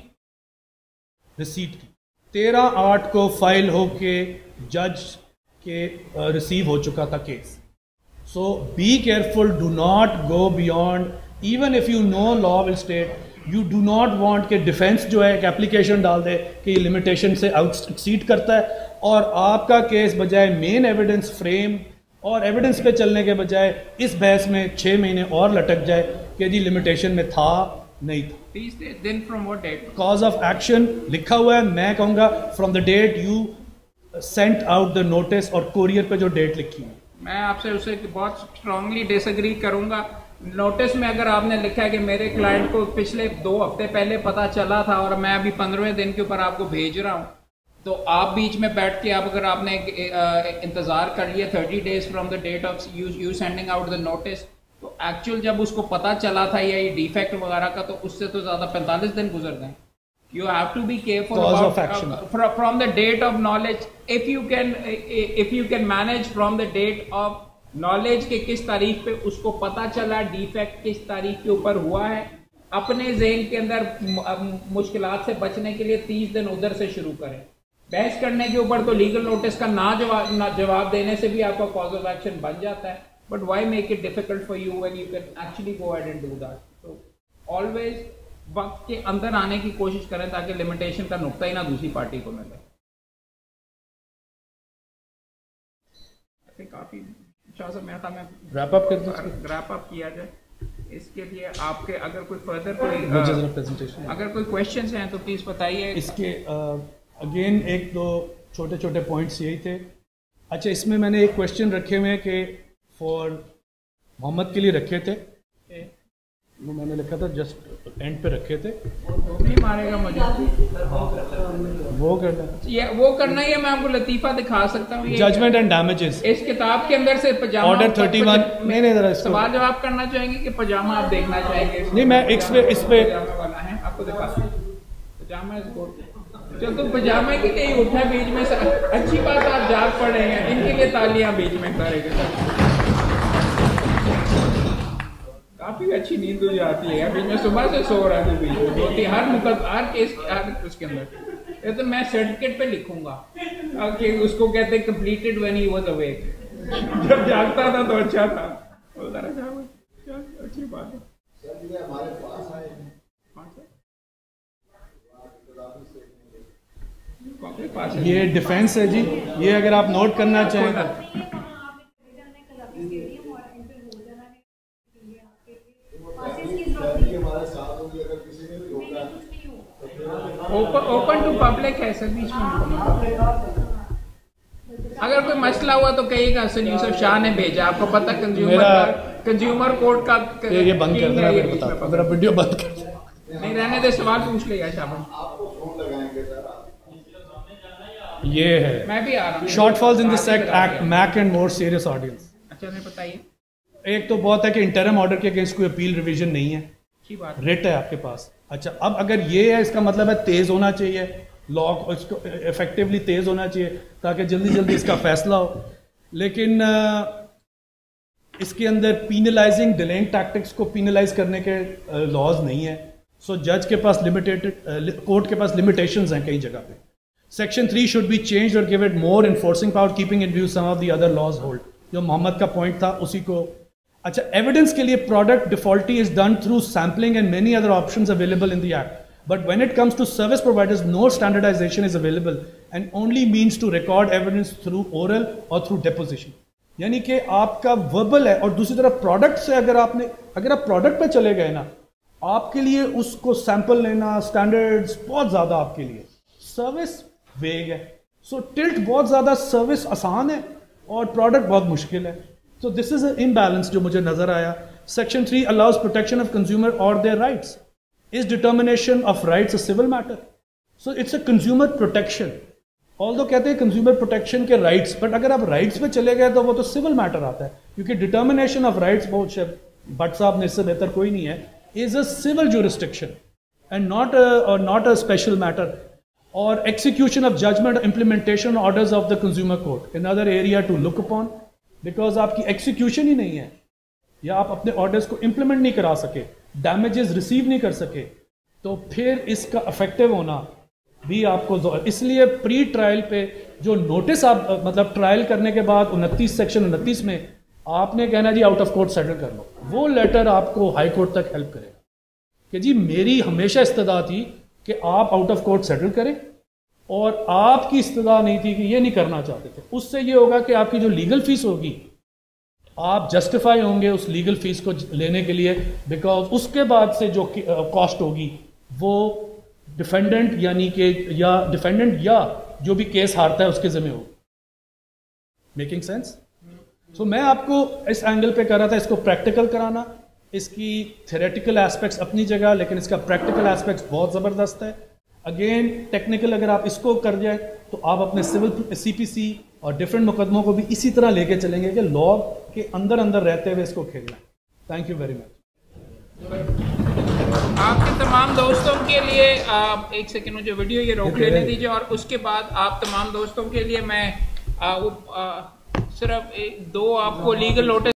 रिसीट की, 13/8 को फाइल होके जज के रिसीव हो चुका था case. So be careful, do not go beyond, even if you know law will state you do not want के डिफेंस जो है एक एप्लीकेशन डाल दे कि लिमिटेशन से आउट एक्सीड करता है, और आपका केस बजाय मेन एविडेंस फ्रेम और एविडेंस पे चलने के बजाय इस बहस में 6 महीने और लटक जाए कि जी लिमिटेशन में था नहीं था। 30 दिन from what date? Cause of action लिखा हुआ है, मैं कहूँगा from the date you sent out the notice, और कोरियर पे जो डेट लिखी है। मैं आपसे उसे बहुत स्ट्रांगली डिसएग्री करूंगा। नोटिस में अगर आपने लिखा है कि मेरे क्लाइंट को पिछले 2 हफ्ते पहले पता चला था और मैं अभी 15वें दिन के ऊपर आपको भेज रहा हूँ, तो आप बीच में बैठ के आप अगर आपने इंतज़ार कर लिया 30 days from the date of you sending out the notice, तो एक्चुअल जब उसको पता चला था या ये डिफेक्ट वगैरह का, तो उससे तो ज़्यादा 45 दिन गुजर गए। You have to be careful from the date of knowledge. If you can manage from the date of knowledge के किस तारीख पे उसको पता चला, डिफेक्ट किस तारीख के ऊपर हुआ है, अपने ज़हन के अंदर मुश्किलात से बचने के लिए 30 दिन उधर से शुरू करें। बहस करने के ऊपर तो लीगल नोटिस का ना जवाब देने से भी आपका कॉज ऑफ एक्शन बन जाता है, but why make it difficult for you when you can actually go ahead and do that. तो ऑलवेज वक्त के अंदर आने की कोशिश करें ताकि लिमिटेशन का नुक्ता ही ना दूसरी पार्टी को मिले। काफी रैप अप किया जाए। इसके लिए आपके अगर कोई फर्दर अगर कोई क्वेश्चंस हैं तो प्लीज बताइए। इसके अगेन 1-2 छोटे पॉइंट्स यही थे। अच्छा, इसमें मैंने एक क्वेश्चन रखे हुए हैं कि फॉर मोहम्मद के लिए रखे थे, वो मैंने लिखा था जस्ट एंड पे रखे थे। नहीं मारेगा मुझे, वो करना ये वो करना ही है। मैं आपको लतीफ़ा दिखा सकता हूँ, जजमेंट एंड डैमेजेस इस किताब के अंदर से पजामा ऑर्डर 31। नहीं जरा सवाल जवाब करना चाहेंगे कि पजामा आप देखना चाहेंगे? नहीं, मैं इस पे वाला है आपको दिखा पजामा जो तो पजामे के लिए ही उठा बीच में। अच्छी बात आप जाग पड़े हैं, इनके लिए तालियां बीच में करेंगे। काफी अच्छी नींद हो जाती है बीच में, सुबह से सो रहा है बीच में होती हर केस उसके अंदर। ये तो मैं सर्टिफिकेट पे लिखूंगा कि उसको कहते हैं completed when he was awake. जब जागता था तो अच्छा था। अच्छी बात है। ये डिफेंस है जी, ये अगर आप नोट करना चाहें तो ओपन टू पब्लिक है सर। बीच में अगर कोई मसला हुआ तो कहिएगा सर यूसुफ शाह ने भेजा, आपको पता कंज्यूमर कोर्ट का ये बंद कर देना, फिर बता मेरा वीडियो बंद कर। नहीं रहने दे, सवाल पूछ लिया शाह। ये है मैं भी आ रहा हूँ। Shortfalls in this act make and more serious audience. अच्छा नहीं बताइए। एक तो बहुत है कि इंटरम ऑर्डर के अगेंस्ट कोई अपील रिवीजन नहीं है, अच्छी बात। रिट है आपके पास। अच्छा, अब अगर ये है, इसका मतलब है तेज होना चाहिए लॉ, इसको इफेक्टिवली तेज होना चाहिए ताकि जल्दी जल्दी इसका फैसला हो। लेकिन इसके अंदर पीनलाइजिंग डिलेइंग टैक्टिक्स को पीनलाइज करने के लॉज नहीं है। सो जज के पास कोर्ट के पास लिमिटेशंस हैं कई जगह पे। सेक्शन 3 शुड बी चेंज और give it more enforcing power keeping in view some of the other laws hold, जो मोहम्मद का पॉइंट था उसी को। अच्छा, एविडेंस के लिए product default is done through sampling and many other options available in the act, but when it comes to service providers no standardization is available and only means to record evidence through oral और थ्रू डेपोजिशन। यानी कि आपका वर्बल है, और दूसरी तरफ प्रोडक्ट से अगर आप प्रोडक्ट पे चले गए ना, आपके लिए उसको सैंपल लेना, स्टैंडर्ड्स बहुत ज़्यादा आपके लिए, सर्विस वेग है। सो टिल्ट बहुत ज़्यादा, सर्विस आसान है और प्रोडक्ट बहुत मुश्किल है। सो दिस इज इम्बैलेंस जो मुझे नजर आया। Section 3 allows protection of consumer और their rights. Is determination of rights a civil matter? So it's a consumer protection. Although कहते हैं कंज्यूमर प्रोटेक्शन के राइट्स, बट अगर आप राइट्स पे चले गए तो वो तो सिविल मैटर आता है, क्योंकि डिटर्मिनेशन ऑफ राइट्स, बहुत भट्ट साहब ने इससे बेहतर कोई नहीं है, is a civil jurisdiction and not a special matter. और execution of judgement, implementation orders of the consumer court, another area to look upon, because आपकी एक्सिक्यूशन ही नहीं है या आप अपने ऑर्डर्स को इंप्लीमेंट नहीं करा सके, डैमेजेस रिसीव नहीं कर सके, तो फिर इसका इफेक्टिव होना भी आपको। इसलिए प्री ट्रायल पे जो नोटिस आप मतलब ट्रायल करने के बाद 29 सेक्शन 29 में आपने कहना जी आउट ऑफ कोर्ट सेटल कर लो, वो लेटर आपको हाई कोर्ट तक हेल्प करेगा कि जी मेरी हमेशा इस्तदा थी कि आप आउट ऑफ कोर्ट सेटल करें, और आपकी इस्तदा नहीं थी कि ये नहीं करना चाहते थे। उससे ये होगा कि आपकी जो लीगल फीस होगी, आप जस्टिफाई होंगे उस लीगल फीस को लेने के लिए, बिकॉज उसके बाद से जो कॉस्ट होगी वो डिफेंडेंट या जो भी केस हारता है उसके जिम्मे होगी। Making sense? सो मैं आपको इस एंगल पे कर रहा था इसको प्रैक्टिकल कराना। इसकी थ्योरेटिकल एस्पेक्ट्स अपनी जगह, लेकिन इसका प्रैक्टिकल एस्पेक्ट्स बहुत ज़बरदस्त है। अगेन टेक्निकल अगर आप इसको कर जाए तो आप अपने सिविल CPC और डिफरेंट मुकदमों को भी इसी तरह लेके चलेंगे कि लॉ के अंदर अंदर रहते हुए इसको खेलना है। Thank you very much. आपके तमाम दोस्तों के लिए एक सेकंड मुझे वीडियो ये रोक लेने दीजिए, और उसके बाद आप तमाम दोस्तों के लिए मैं सिर्फ 2 आपको लीगल नोटिस